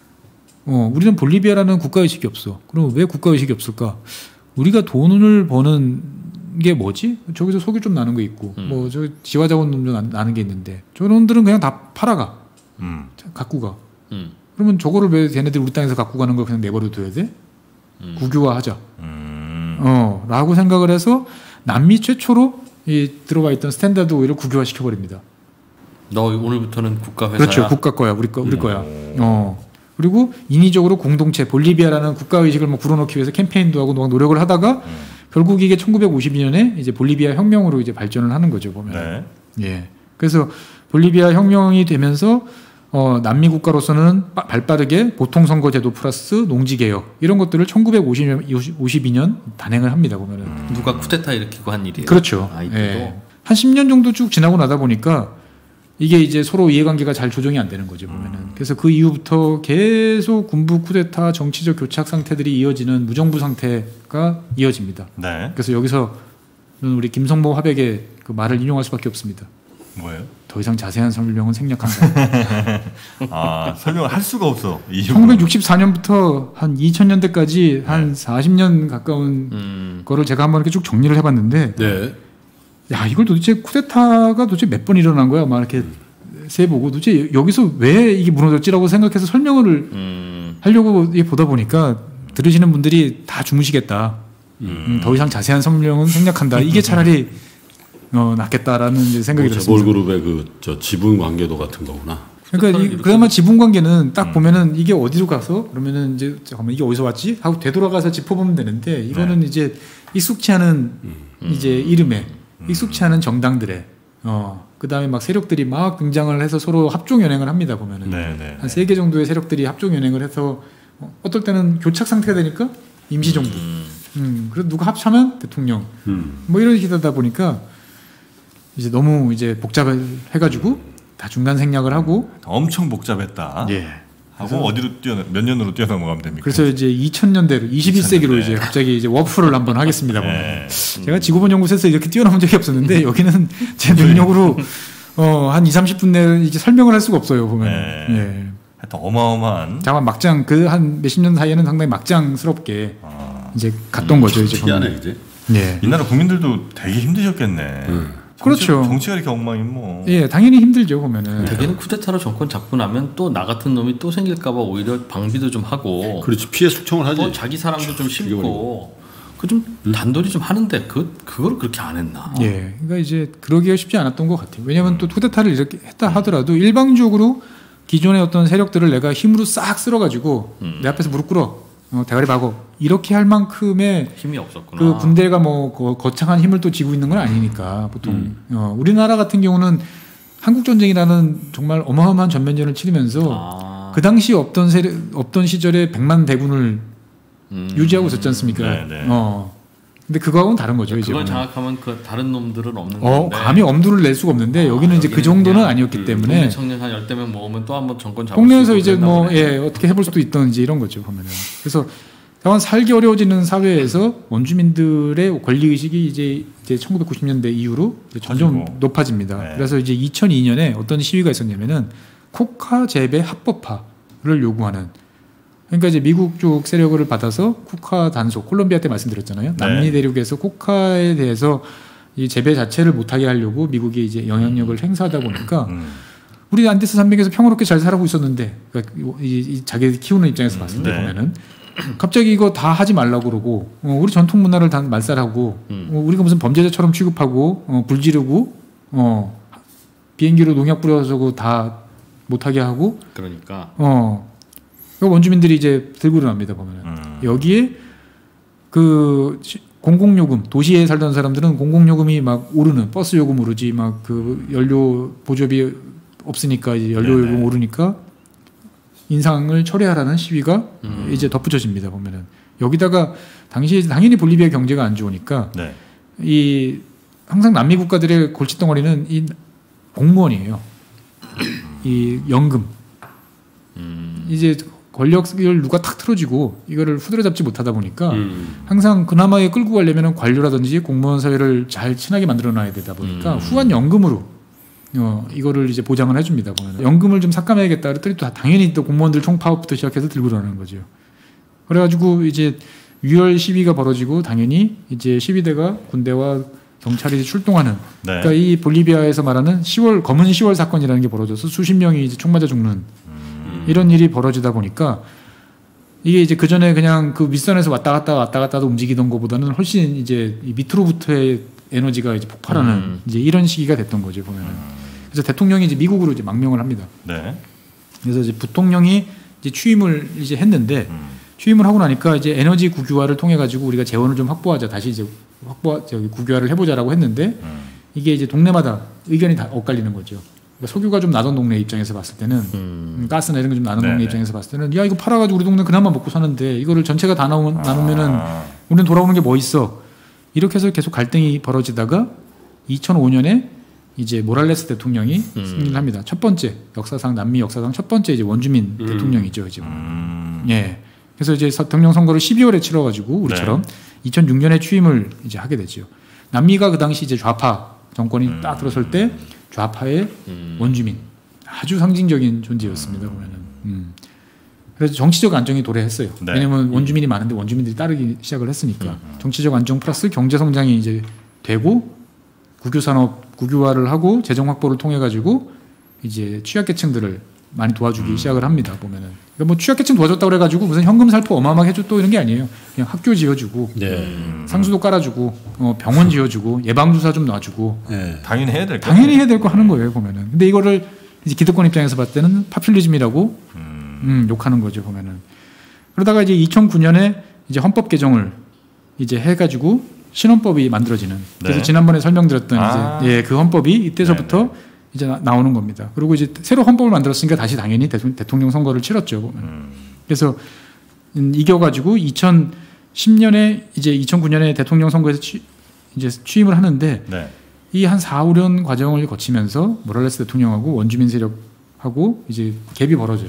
어, 우리는 볼리비아라는 국가의식이 없어. 그럼 왜 국가의식이 없을까? 우리가 돈을 버는 게 뭐지? 저기서 석유 좀 나는 거 있고 음. 뭐 저 지화자원 좀 나는 게 있는데 저놈들은 그냥 다 팔아가. 음. 갖고 가. 음. 그러면 저거를 왜 걔네들 우리 땅에서 갖고 가는 걸 그냥 내버려 둬야 돼? 음. 국유화하자. 음. 어, 라고 생각을 해서 남미 최초로 이 들어와 있던 스탠다드 오일을 국유화 시켜버립니다. 너 오늘부터는 국가 회사야. 그렇죠, 국가 거야, 우리 거, 우리 음. 거야. 어. 그리고 인위적으로 공동체 볼리비아라는 국가 의식을 뭐 불어넣기 위해서 캠페인도 하고 막 노력을 하다가 음. 결국 이게 천구백오십이 년에 이제 볼리비아 혁명으로 이제 발전을 하는 거죠 보면. 네. 예. 그래서 볼리비아 혁명이 되면서 어, 남미 국가로서는 빠, 발빠르게 보통선거 제도 플러스 농지개혁 이런 것들을 천구백오십이 년 단행을 합니다 보면은. 음. 누가 쿠데타 일으키고 한 일이에요. 그렇죠. 아, 예. 한 십 년 정도 쭉 지나고 나다 보니까 이게 이제 서로 이해관계가 잘 조정이 안 되는 거죠 보면은. 음. 그래서 그 이후부터 계속 군부 쿠데타 정치적 교착 상태들이 이어지는 무정부 상태가 이어집니다. 네. 그래서 여기서는 우리 김성모 화백의 그 말을 인용할 수밖에 없습니다. 뭐예요? 더 이상 자세한 설명은 생략한다. 아, 설명을 할 수가 없어. 천구백육십사 년부터 한 이천 년대까지 한 네. 사십 년 가까운 음. 거를 제가 한번 이렇게 쭉 정리를 해봤는데, 네. 야 이걸 도대체 쿠데타가 도대체 몇 번 일어난 거야? 막 이렇게 음. 세보고 도대체 여기서 왜 이게 무너졌지라고 생각해서 설명을 음. 하려고 보다 보니까 들으시는 분들이 다 주무시겠다. 음. 음, 더 이상 자세한 설명은 생략한다. 이게 차라리 어, 낫겠다라는 이제 생각이 뭐 들었습니다. 재벌그룹의 그 저 지분 관계도 같은 거구나. 그러니까 이, 그나마 지분 관계는 딱 음. 보면은 이게 어디로 가서 그러면은 이제 잠깐만 이게 어디서 왔지 하고 되돌아가서 짚어보면 되는데 이거는 네. 이제 익숙치 않은 음. 이제 이름에 음. 익숙치 않은 정당들의 어, 그 다음에 막 세력들이 막 등장을 해서 서로 합종 연행을 합니다 보면은 네, 네, 한 세 개 정도의 세력들이 합종 연행을 해서 어, 어떨 때는 교착 상태가 되니까 임시정부, 음. 음, 그래서 누가 합참하면 대통령, 음. 뭐 이런 식이다 보니까. 이제 너무 이제 복잡을 해가지고 다 중간 생략을 하고 엄청 복잡했다. 예. 하고 어디로 뛰어 몇 년으로 뛰어넘어가면 됩니까? 그래서 이제 이천 년대로 이십일 세기로 이제 갑자기 이제 워프를 한번 하겠습니다. 네. 제가 지구본 연구소에서 이렇게 뛰어넘은 적이 없었는데 여기는 제 능력으로 어, 한 이삼십 분 내에 이제 설명을 할 수가 없어요 보면. 네. 예. 하여튼 어마어마한. 다만 막장 그 한 몇십 년 사이에는 상당히 막장스럽게 아. 이제 갔던 음, 거죠 이제. 특이하네 이제. 예. 이 나라 국민들도 되게 힘드셨겠네. 음. 정치, 그렇죠. 정치가 이렇게 엉망이면 뭐. 예, 당연히 힘들죠 보면은. 대개는 쿠데타로 정권 잡고 나면 또 나 같은 놈이 또 생길까봐 오히려 방비도 좀 하고. 그렇지 피해 숙청을 하지. 또 자기 사람도 좀 심고. 그 좀 음? 단돌이 좀 하는데 그 그걸 그렇게 안 했나? 예, 그러니까 이제 그러기가 쉽지 않았던 것 같아요. 왜냐하면 음. 또 쿠데타를 이렇게 했다 하더라도 일방적으로 기존의 어떤 세력들을 내가 힘으로 싹 쓸어가지고 음. 내 앞에서 무릎 꿇어 어, 대가리 박어 이렇게 할 만큼의 힘이 없었구나. 그 군대가 뭐 거, 거창한 힘을 또 지고 있는 건 아니니까 보통 음. 어, 우리나라 같은 경우는 한국 전쟁이라는 정말 어마어마한 전면전을 치르면서 아. 그 당시 없던 세력 없던 시절에 백만 대군을 음. 유지하고 있었지 않습니까? 네, 네. 어. 근데 그거하고는 다른 거죠. 그걸 이제 장악하면 그 다른 놈들은 없는 어, 건데. 감히 엄두를 낼 수가 없는데 아, 여기는 이제 그 정도는 아니었기 음, 때문에 동네 청년 한 열대 명 모으면 또 한번 정권 잡을 동네에서 이제 뭐 예, 어떻게 해볼 수도 있던 이제 이런 거죠 보면은. 그래서 다만 살기 어려워지는 사회에서 원주민들의 권리 의식이 이제 이제 천구백구십 년대 이후로 이제 점점 가지고. 높아집니다. 네. 그래서 이제 이천이 년에 어떤 시위가 있었냐면은 코카 재배 합법화를 요구하는. 그러니까 이제 미국 쪽 세력을 받아서 코카 단속, 콜롬비아 때 말씀드렸잖아요. 네. 남미 대륙에서 코카에 대해서 이 재배 자체를 못하게 하려고 미국이 이제 영향력을 행사하다 보니까 음. 우리 안데스 산맥에서 평화롭게 잘 살아고 있었는데, 그러니까 이, 이 자기 키우는 입장에서 봤을 때 네. 보면은 갑자기 이거 다 하지 말라고 그러고 어, 우리 전통 문화를 다 말살하고 음. 어, 우리가 무슨 범죄자처럼 취급하고 어, 불 지르고 어, 비행기로 농약 뿌려서 다 못하게 하고 그러니까 어. 원주민들이 이제 들고 일어납니다 보면은 음. 여기에 그 공공요금 도시에 살던 사람들은 공공요금이 막 오르는 버스 요금 오르지 막 그 연료 보조비 없으니까 이제 연료 네네. 요금 오르니까 인상을 철회하라는 시위가 음. 이제 덧붙여집니다 보면은 여기다가 당시 당연히 볼리비아 경제가 안 좋으니까 네. 이 항상 남미 국가들의 골칫덩어리는 이 공무원이에요. 이 연금 음. 이제 권력을 누가 탁 틀어지고 이거를 후드려 잡지 못하다 보니까 음. 항상 그나마 끌고 가려면 관료라든지 공무원 사회를 잘 친하게 만들어놔야 되다 보니까 음. 후한 연금으로 어 이거를 이제 보장을 해줍니다. 보면 연금을 좀 삭감해야겠다 그랬더니 또 당연히 또 공무원들 총파업부터 시작해서 들고 일어나는 거죠. 그래가지고 이제 유혈 시위가 벌어지고 당연히 이제 시위대가 군대와 경찰이 출동하는 네. 그러니까 이 볼리비아에서 말하는 시월 검은 시월 사건이라는 게 벌어져서 수십 명이 이제 총 맞아 죽는 이런 일이 벌어지다 보니까 이게 이제 그 전에 그냥 그 윗선에서 왔다 갔다 왔다 갔다도 움직이던 것보다는 훨씬 이제 이 밑으로부터의 에너지가 이제 폭발하는 음. 이제 이런 시기가 됐던 거죠 보면은. 그래서 대통령이 이제 미국으로 이제 망명을 합니다. 네. 그래서 이제 부통령이 이제 취임을 이제 했는데 음. 취임을 하고 나니까 이제 에너지 국유화를 통해 가지고 우리가 재원을 좀 확보하자 다시 이제 확보 저기 국유화를 해보자라고 했는데 음. 이게 이제 동네마다 의견이 다 엇갈리는 거죠. 그러니까 석유가 좀 나던 동네 입장에서 봤을 때는 음. 가스나 이런 게 좀 나는 네네. 동네 입장에서 봤을 때는 야 이거 팔아가지고 우리 동네 그나마 먹고 사는데 이거를 전체가 다 나오면, 아. 나누면은 우리는 돌아오는 게 뭐 있어 이렇게 해서 계속 갈등이 벌어지다가 이천오 년에 이제 모랄레스 대통령이 음. 승리를 합니다. 첫 번째 역사상 남미 역사상 첫 번째 이제 원주민 음. 대통령이죠 지금. 음. 예. 그래서 이제 대통령 선거를 십이월에 치러가지고 우리처럼 네. 이천육 년에 취임을 이제 하게 되죠. 남미가 그 당시 이제 좌파 정권이 음. 딱 들어설 때 좌파의 음. 원주민 아주 상징적인 존재였습니다 보면은. 음. 그래서 정치적 안정이 도래했어요. 네. 왜냐하면 원주민이 많은데 원주민들이 따르기 시작을 했으니까 정치적 안정 플러스 경제 성장이 이제 되고 국유 산업 국유화를 하고 재정 확보를 통해 가지고 이제 취약계층들을 많이 도와주기 음. 시작을 합니다 보면은. 그러니까 뭐 취약계층 도와줬다 그래가지고 무슨 현금 살포 어마어마하게 해줬다 이런 게 아니에요. 그냥 학교 지어주고 네. 상수도 깔아주고 어, 병원 지어주고 예방주사 좀 놔주고 네. 당연히 해야 될 거. 당연히 해야 될 거 하는 거예요 보면은. 근데 이거를 이제 기득권 입장에서 봤을 때는 파퓰리즘이라고 음. 음, 욕하는 거죠 보면은. 그러다가 이제 이천구 년에 이제 헌법 개정을 이제 해가지고 신헌법이 만들어지는. 그래서 네. 지난번에 설명드렸던 아. 이제 예, 그 헌법이 이때서부터 네네. 이제 나, 나오는 겁니다. 그리고 이제 새로 헌법을 만들었으니까 다시 당연히 대통령, 대통령 선거를 치렀죠 보면. 음. 그래서 음, 이겨가지고 이천십 년에 이제 이천구 년에 대통령 선거에서 취, 이제 취임을 하는데 네. 이 한 사, 오 년 과정을 거치면서 모랄레스 대통령하고 원주민 세력하고 이제 갭이 벌어져요.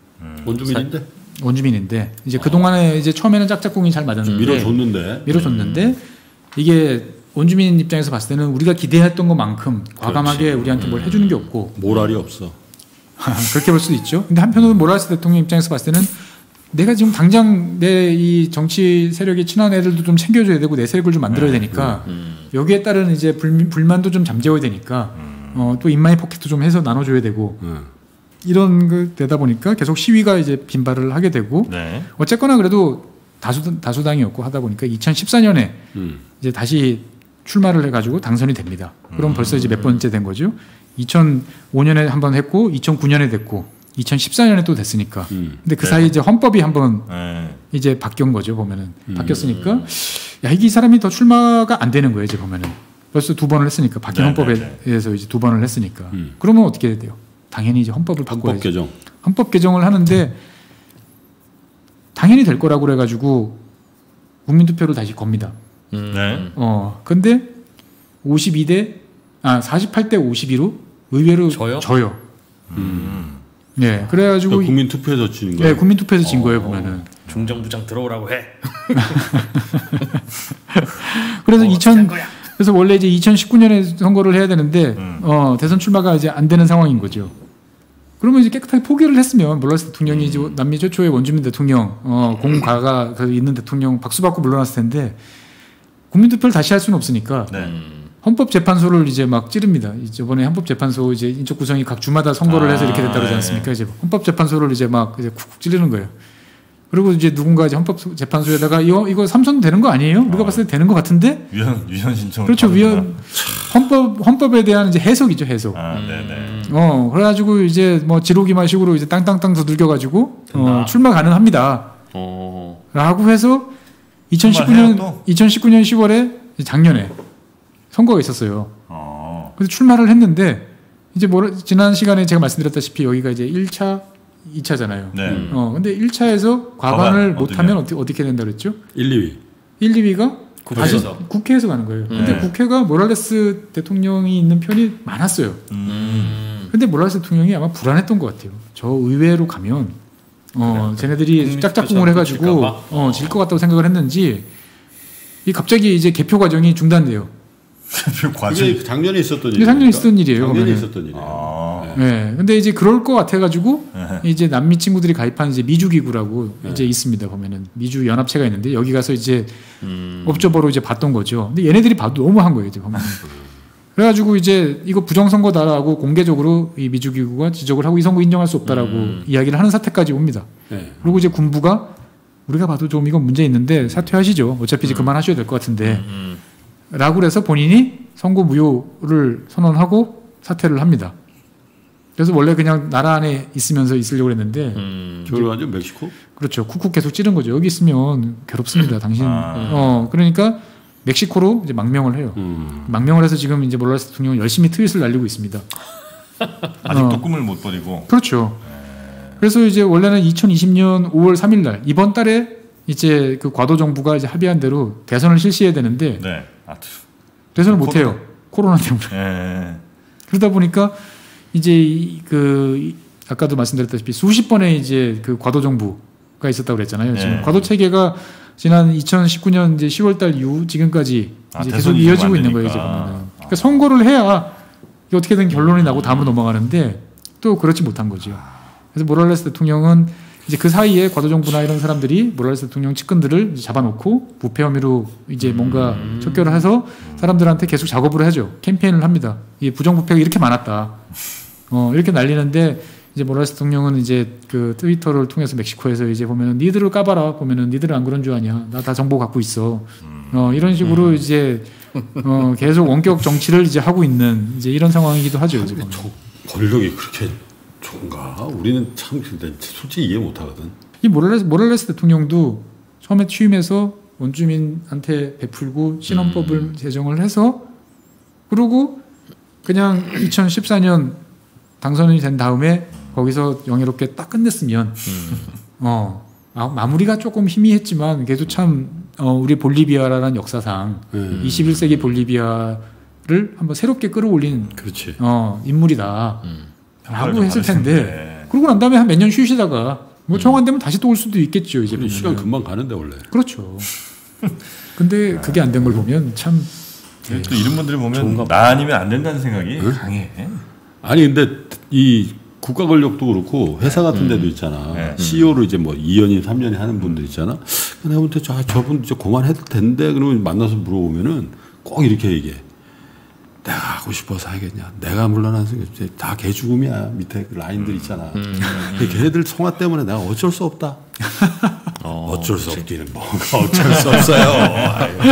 원주민인데 원주민인데 이제 그 동안에 이제 처음에는 짝짝꿍이 잘 맞았는데 밀어줬는데 밀어줬는데 이게 원주민 입장에서 봤을 때는 우리가 기대했던 것만큼 과감하게 우리한테 뭘 해주는 게 없고 모랄이 없어. 그렇게 볼 수도 있죠. 근데 한편으로 모랄레스 대통령 입장에서 봤을 때는 내가 지금 당장 내 이 정치 세력에 친한 애들도 좀 챙겨줘야 되고 내 세력을 좀 만들어야 되니까 음. 여기에 따른 이제 불, 불만도 좀 잠재워야 되니까 어, 또 인마이 포켓도 좀 해서 나눠줘야 되고 응. 이런 그 되다 보니까 계속 시위가 이제 빈발을 하게 되고 네. 어쨌거나 그래도 다수 다수당이었고 하다 보니까 이천십사 년에 음. 이제 다시 출마를 해가지고 당선이 됩니다. 그럼 음. 벌써 이제 몇 번째 된 거죠? 이천오 년에 한 번 했고 이천구 년에 됐고 이천십사 년에 또 됐으니까. 음. 근데 그 사이 이제 헌법이 한번 네. 이제 바뀐 거죠 보면은 음. 바뀌었으니까 야 이게 이 사람이 더 출마가 안 되는 거예요 이제 보면은 벌써 두 번을 했으니까 바뀐 네, 헌법에 네, 의해서 이제 두 번을 했으니까 음. 그러면 어떻게 해야 돼요? 당연히 이제 헌법을 헌법 바꿔야죠. 개정. 헌법 개정을 하는데 당연히 될 거라고 그래가지고 국민투표를 다시 겁니다. 음. 네. 어 근데 오십이 대 아 사십팔 대 오십이로 의외로 져요? 져요. 음. 네 그래가지고 그러니까 국민 투표에서 지는 거예요. 네, 국민투표에서 진 어. 거예요 보면은. 중정부장 들어오라고 해. 그래서 뭐 이천 어떻게 한 거야? 그래서 원래 이제 이천십구 년에 선거를 해야 되는데 음. 어, 대선 출마가 이제 안 되는 상황인 거죠. 그러면 이제 깨끗하게 포기를 했으면 몰라스 대통령이 이제 남미 최초의 원주민 대통령, 어, 공과가 그 있는 대통령 박수 받고 물러났을 텐데 국민투표를 다시 할 수는 없으니까 네. 헌법재판소를 이제 막 찌릅니다. 이번에 헌법재판소 이제 인적 구성이 각 주마다 선거를 해서 이렇게 됐다 그러지 아, 않습니까? 이제 헌법재판소를 이제 막 이제 쿡쿡 찌르는 거예요. 그리고 이제 누군가 이제 헌법재판소에다가 이거 이거 삼선 되는 거 아니에요? 우리가 봤을 때 되는 거 같은데? 위헌 위헌 신청. 그렇죠. 위헌 헌법 헌법에 대한 이제 해석이죠, 해석. 아, 네네. 어 그래가지고 이제 뭐 지로기마식으로 이제 땅땅땅 두들겨가지고 어, 된다. 출마 가능합니다. 어. 라고 해서 이천십구 출마해요, 년 또? 이천십구 년 시월에 작년에 선거가 있었어요. 어. 그래서 출마를 했는데 이제 뭐 지난 시간에 제가 말씀드렸다시피 여기가 이제 일 차, 이 차잖아요. 네. 어 근데 일 차에서 과반을 과반, 못하면 어떻게 어떻게 된다 그랬죠? 일, 이 위. 일, 이 위가 다시 국회에서. 국회에서 가는 거예요. 근데 네. 국회가 모랄레스 대통령이 있는 편이 많았어요. 음. 음. 근데 모랄레스 대통령이 아마 불안했던 것 같아요. 저 의회로 가면 어 쟤네들이 국민 짝짝꿍을 투표에서 해가지고 질까 봐? 어질 것 같다고 생각을 했는지 이 갑자기 이제 개표 과정이 중단돼요. 그 과정. 그게 작년에 있었던 이게 일이에요. 작년에 있었던 일이에요, 작년에 그러면은. 있었던 일이에요. 아. 네. 근데 이제 그럴 것 같아가지고 네. 이제 남미 친구들이 가입한 이제 미주 기구라고 네. 이제 있습니다. 보면은 미주 연합체가 있는데 여기 가서 이제 음. 업적으로 이제 봤던 거죠. 근데 얘네들이 봐도 너무한 거예요, 이제 보면. 그래가지고 이제 이거 부정선거다라고 공개적으로 이 미주 기구가 지적을 하고 이 선거 인정할 수 없다라고 음. 이야기를 하는 사태까지 옵니다. 네. 그리고 이제 군부가 우리가 봐도 좀 이건 문제 있는데 사퇴하시죠. 어차피 이제 그만하셔야 될 것 같은데. 음. 라고 해서 본인이 선거 무효를 선언하고 사퇴를 합니다. 그래서 원래 그냥 나라 안에 있으면서 있으려고 했는데 음. 저기로 가죠 멕시코? 그렇죠. 쿡쿡 계속 찌른 거죠. 여기 있으면 괴롭습니다. 당신. 아. 어 그러니까 멕시코로 이제 망명을 해요. 음. 망명을 해서 지금 이제 몰라스 대통령은 열심히 트윗을 날리고 있습니다. 아직도 어. 꿈을 못 버리고. 그렇죠. 그래서 이제 원래는 이천이십 년 오월 삼일 날 이번 달에 이제 그 과도 정부가 이제 합의한 대로 대선을 실시해야 되는데 네. 아, 대선을 못 해요. 코로나 때문에. 예. 그러다 보니까 이제 이- 그 아까도 말씀드렸다시피 수십 번의 이제 그 과도 정부가 있었다고 그랬잖아요. 네. 지금 과도 체계가 지난 이천십구 년 이제 시월 달 이후 지금까지 아, 이제 계속 대선이 이어지고 안 있는 거예요. 되니까. 이제 보면은. 그러니까 선거를 해야 이게 어떻게든 결론이 나고 다음으로 넘어가는데 또 그렇지 못한 거죠. 그래서 모랄레스 대통령은 이제 그 사이에 과도 정부나 이런 사람들이 모랄레스 대통령 측근들을 이제 잡아놓고 부패 혐의로 이제 뭔가 음. 척결을 해서 사람들한테 계속 작업을 하죠. 캠페인을 합니다. 이 부정부패가 이렇게 많았다. 어, 이렇게 날리는데 이제 모랄레스 대통령은 이제 그 트위터를 통해서 멕시코에서 이제 보면은 니들을 까봐라 보면은 니들은 안 그런 줄 아냐. 나 다 정보 갖고 있어. 어, 이런 식으로 이제 어, 계속 원격 정치를 이제 하고 있는 이제 이런 상황이기도 하죠. 이제 보면. 저 권력이 그렇게 좋은가? 우리는 참 근데 솔직히 이해 못하거든. 이 모랄레스, 모랄레스 대통령도 처음에 취임해서 원주민한테 베풀고 신헌법을 음. 제정을 해서 그러고 그냥 이천십사 년 당선이 된 다음에 거기서 영예롭게 딱 끝냈으면 음. 어 마, 마무리가 조금 희미했지만 그래도 참 어, 우리 볼리비아라는 역사상 네. 이십일 세기 볼리비아를 한번 새롭게 끌어올린 그렇지. 어, 인물이다 음. 라고 했을 텐데 네. 그러고 난 다음에 한 몇 년 쉬시다가 뭐 정안 되면 다시 또 올 수도 있겠죠. 이제 우리 보면은. 시간 금방 가는데 원래. 그렇죠. 근데 그게 안 된 걸 보면 참 네, 또 이런 분들이 보면 좋은가 나 아니면 안 된다는 생각이 강해. 아니 근데 이 국가 권력도 그렇고 회사 같은 데도 있잖아. 네. 씨이오로 이제 뭐 이 년이 삼 년이 하는 분들 있잖아. 내가 볼 때 저, 저분 이제 그만해도 된대. 그러면 만나서 물어보면은 꼭 이렇게 얘기해. 내가 하고 싶어서 하겠냐. 내가 물러나서 이제 다 개죽음이야. 밑에 그 라인들 있잖아. 걔네들 성화 때문에 내가 어쩔 수 없다. 어, 어쩔 수 없기는 뭐가 어쩔 수 없어요.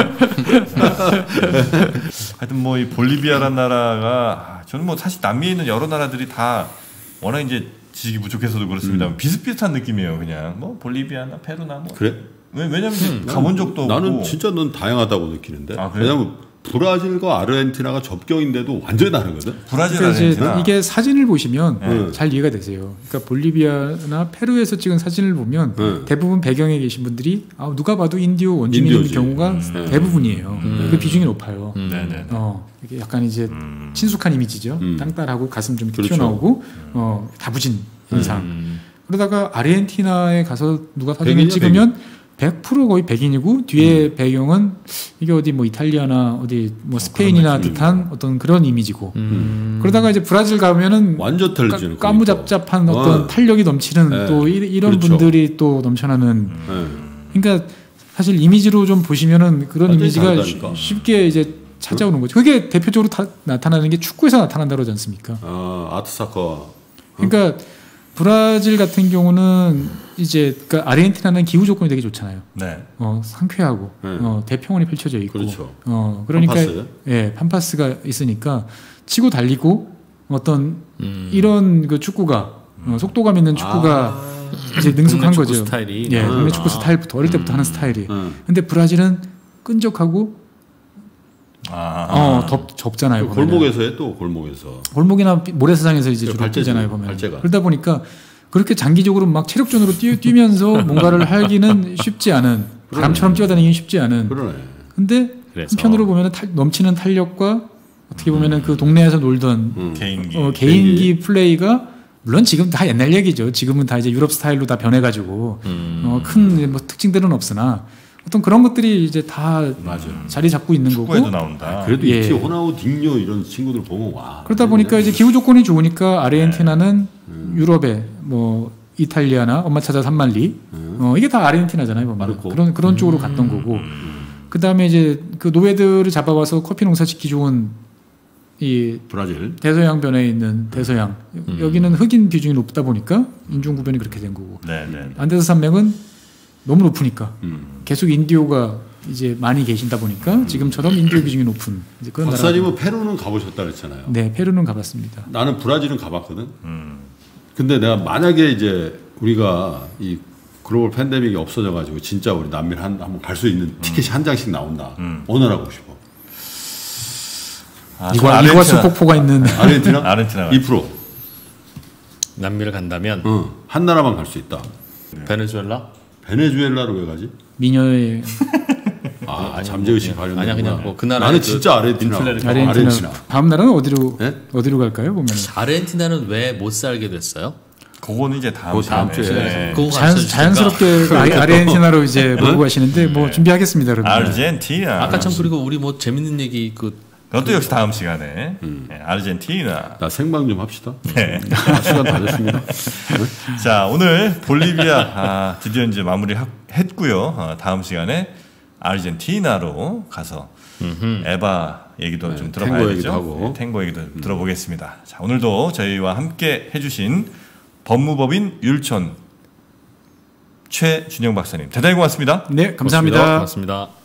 하여튼 뭐 이 볼리비아라는 나라가 저는 뭐 사실 남미에 있는 여러 나라들이 다 워낙 이제 지식이 부족해서도 그렇습니다. 음. 비슷비슷한 느낌이에요. 그냥 뭐 볼리비아나 페루나 뭐. 그래? 왜, 왜냐면 음. 가본 적도 없고. 나는 진짜 넌 다양하다고 느끼는데. 아, 그래요? 왜냐면 브라질과 아르헨티나가 접경인데도 완전히 다르거든. 브라질, 그러니까 이제 아르헨티나. 이게 사진을 보시면 네. 잘 이해가 되세요. 그러니까 볼리비아나 페루에서 찍은 사진을 보면 네. 대부분 배경에 계신 분들이 아, 누가 봐도 인디오 원주민인 인디오지. 경우가 음. 대부분이에요. 음. 그 비중이 높아요. 음. 네네. 어, 이게 약간 이제 음. 친숙한 이미지죠. 음. 땅딸하고 가슴 좀 그렇죠. 튀어나오고 어, 다부진 인상. 음. 그러다가 아르헨티나에 가서 누가 사진을 백인이야, 찍으면 백 퍼센트 거의 백인이고 뒤에 음. 배경은 이게 어디 뭐 이탈리아나 어디 뭐 스페인이나 그런 듯한 어떤 그런 이미지고 음. 그러다가 이제 브라질 가면은 완전 틀리지. 까, 무잡잡한 어떤 어. 탄력이 넘치는 네. 또 이, 이런 그렇죠. 분들이 또 넘쳐나는 네. 그러니까 사실 이미지로 좀 보시면은 그런 완전히 이미지가 다르다니까. 쉬- 쉽게 이제 찾아오는 거죠. 그게 대표적으로 다, 나타나는 게 축구에서 나타난다고 하지 않습니까? 아, 아트사커. 그러니까 브라질 같은 경우는 이제 그러니까 아르헨티나는 기후 조건이 되게 좋잖아요. 네. 어, 상쾌하고 네. 어, 대평원이 펼쳐져 있고 그렇죠. 어, 그러니까 팜파스? 예, 팜파스가 있으니까 치고 달리고 어떤 음. 이런 그 축구가 어, 속도감 있는 축구가 이제 능숙한 동네 축구 거죠. 스타일이. 예, 아. 동네 축구 스타일부터 어릴 때부터 음. 하는 스타일이. 응. 근데 브라질은 끈적하고 아. 어, 덥, 좁잖아요. 그 보면은. 골목에서 해 또 골목에서. 골목이나 비- 모래사장에서 이제 그 주로 발재죠, 뛰잖아요. 보면. 발재가. 그러다 보니까 그렇게 장기적으로 막 체력전으로 뛰, 뛰면서 뭔가를 하기는 쉽지 않은 바람처럼 뛰어다니기는 쉽지 않은. 그러네. 근데 그래서. 한편으로 보면은 탈, 넘치는 탄력과 어떻게 보면은 그 동네에서 놀던 음. 개인기. 어, 개인기 플레이가 물론 지금 다 옛날 얘기죠. 지금은 다 이제 유럽 스타일로 다 변해가지고 음. 어, 큰 뭐 특징들은 없으나 어떤 그런 것들이 이제 다 맞아. 자리 잡고 있는 축구에도 거고. 나온다. 그래도 예. 이티 호나우딩요 이런 친구들 보면 와. 그러다 보니까 이제 기후 조건이 좋으니까 아르헨티나는 음. 유럽에 뭐 이탈리아나 엄마 찾아 산말리 음. 어, 이게 다 아르헨티나잖아요. 보면. 마르코. 그런 그런 쪽으로 갔던 거고. 그 다음에 이제 그 노예들을 잡아와서 커피 농사 짓기 좋은 이 브라질. 대서양변에 있는 대서양 음. 여기는 흑인 비중이 높다 보니까 인종 구별이 그렇게 된 거고. 네, 네. 안데스 산맥은 너무 높으니까 음. 계속 인디오가 이제 많이 계신다 보니까 지금처럼 인디오 비중이 높은 이제 그런 나라. 박사님은 페루는 가보셨다 그랬잖아요. 네, 페루는 가봤습니다. 나는 브라질은 가봤거든. 음. 근데 내가 만약에 이제 우리가 이 글로벌 팬데믹이 없어져가지고 진짜 우리 남미를 한, 한번 갈 수 있는 티켓이 한 장씩 나온다. 음. 어느 나라 가고 싶어? 아, 이과 저는 이과수 아르헨티나. 폭포가 있는 아르헨티나? 아르헨티나 이 퍼센트. 남미를 간다면 응. 한 나라만 갈 수 있다. 베네수엘라? 베네수엘라로 왜 가지? 미녀의 아, 아니, 잠재의식 뭐, 관련. 아니야, 그냥 뭐그 나라의 나는 그 진짜 아르헨티나. 인플레를 아르헨티나. 아르헨티나. 다음 나라는 어디로 네? 어디로 갈까요? 보면 아르헨티나는 왜 못 살게 됐어요? 그거는 이제 다음, 그거 다음 시간에. 주에. 네. 그거 자연, 가르쳐 주시니까. 자연스럽게 아- 아르헨티나로 이제 몰고 가시는데 뭐 준비하겠습니다, 여러분. 아르헨티나. 아까 참 그리고 우리 뭐 재밌는 얘기 그 그것도 역시 다음 시간에. 네, 아르헨티나. 나 생방 좀 합시다. 네. 아, 시간 다 됐습니다. 자, 오늘 볼리비아 아, 드디어 이제 마무리했고요. 어, 다음 시간에 아르헨티나로 가서 에바 얘기도 네, 좀 탱고 들어봐야죠. 얘기도 하고. 네, 탱고 얘기도 들어보겠습니다. 자, 오늘도 저희와 함께 해주신 법무법인 율촌 최준영 박사님 대단히 고맙습니다. 네, 감사합니다. 고맙습니다.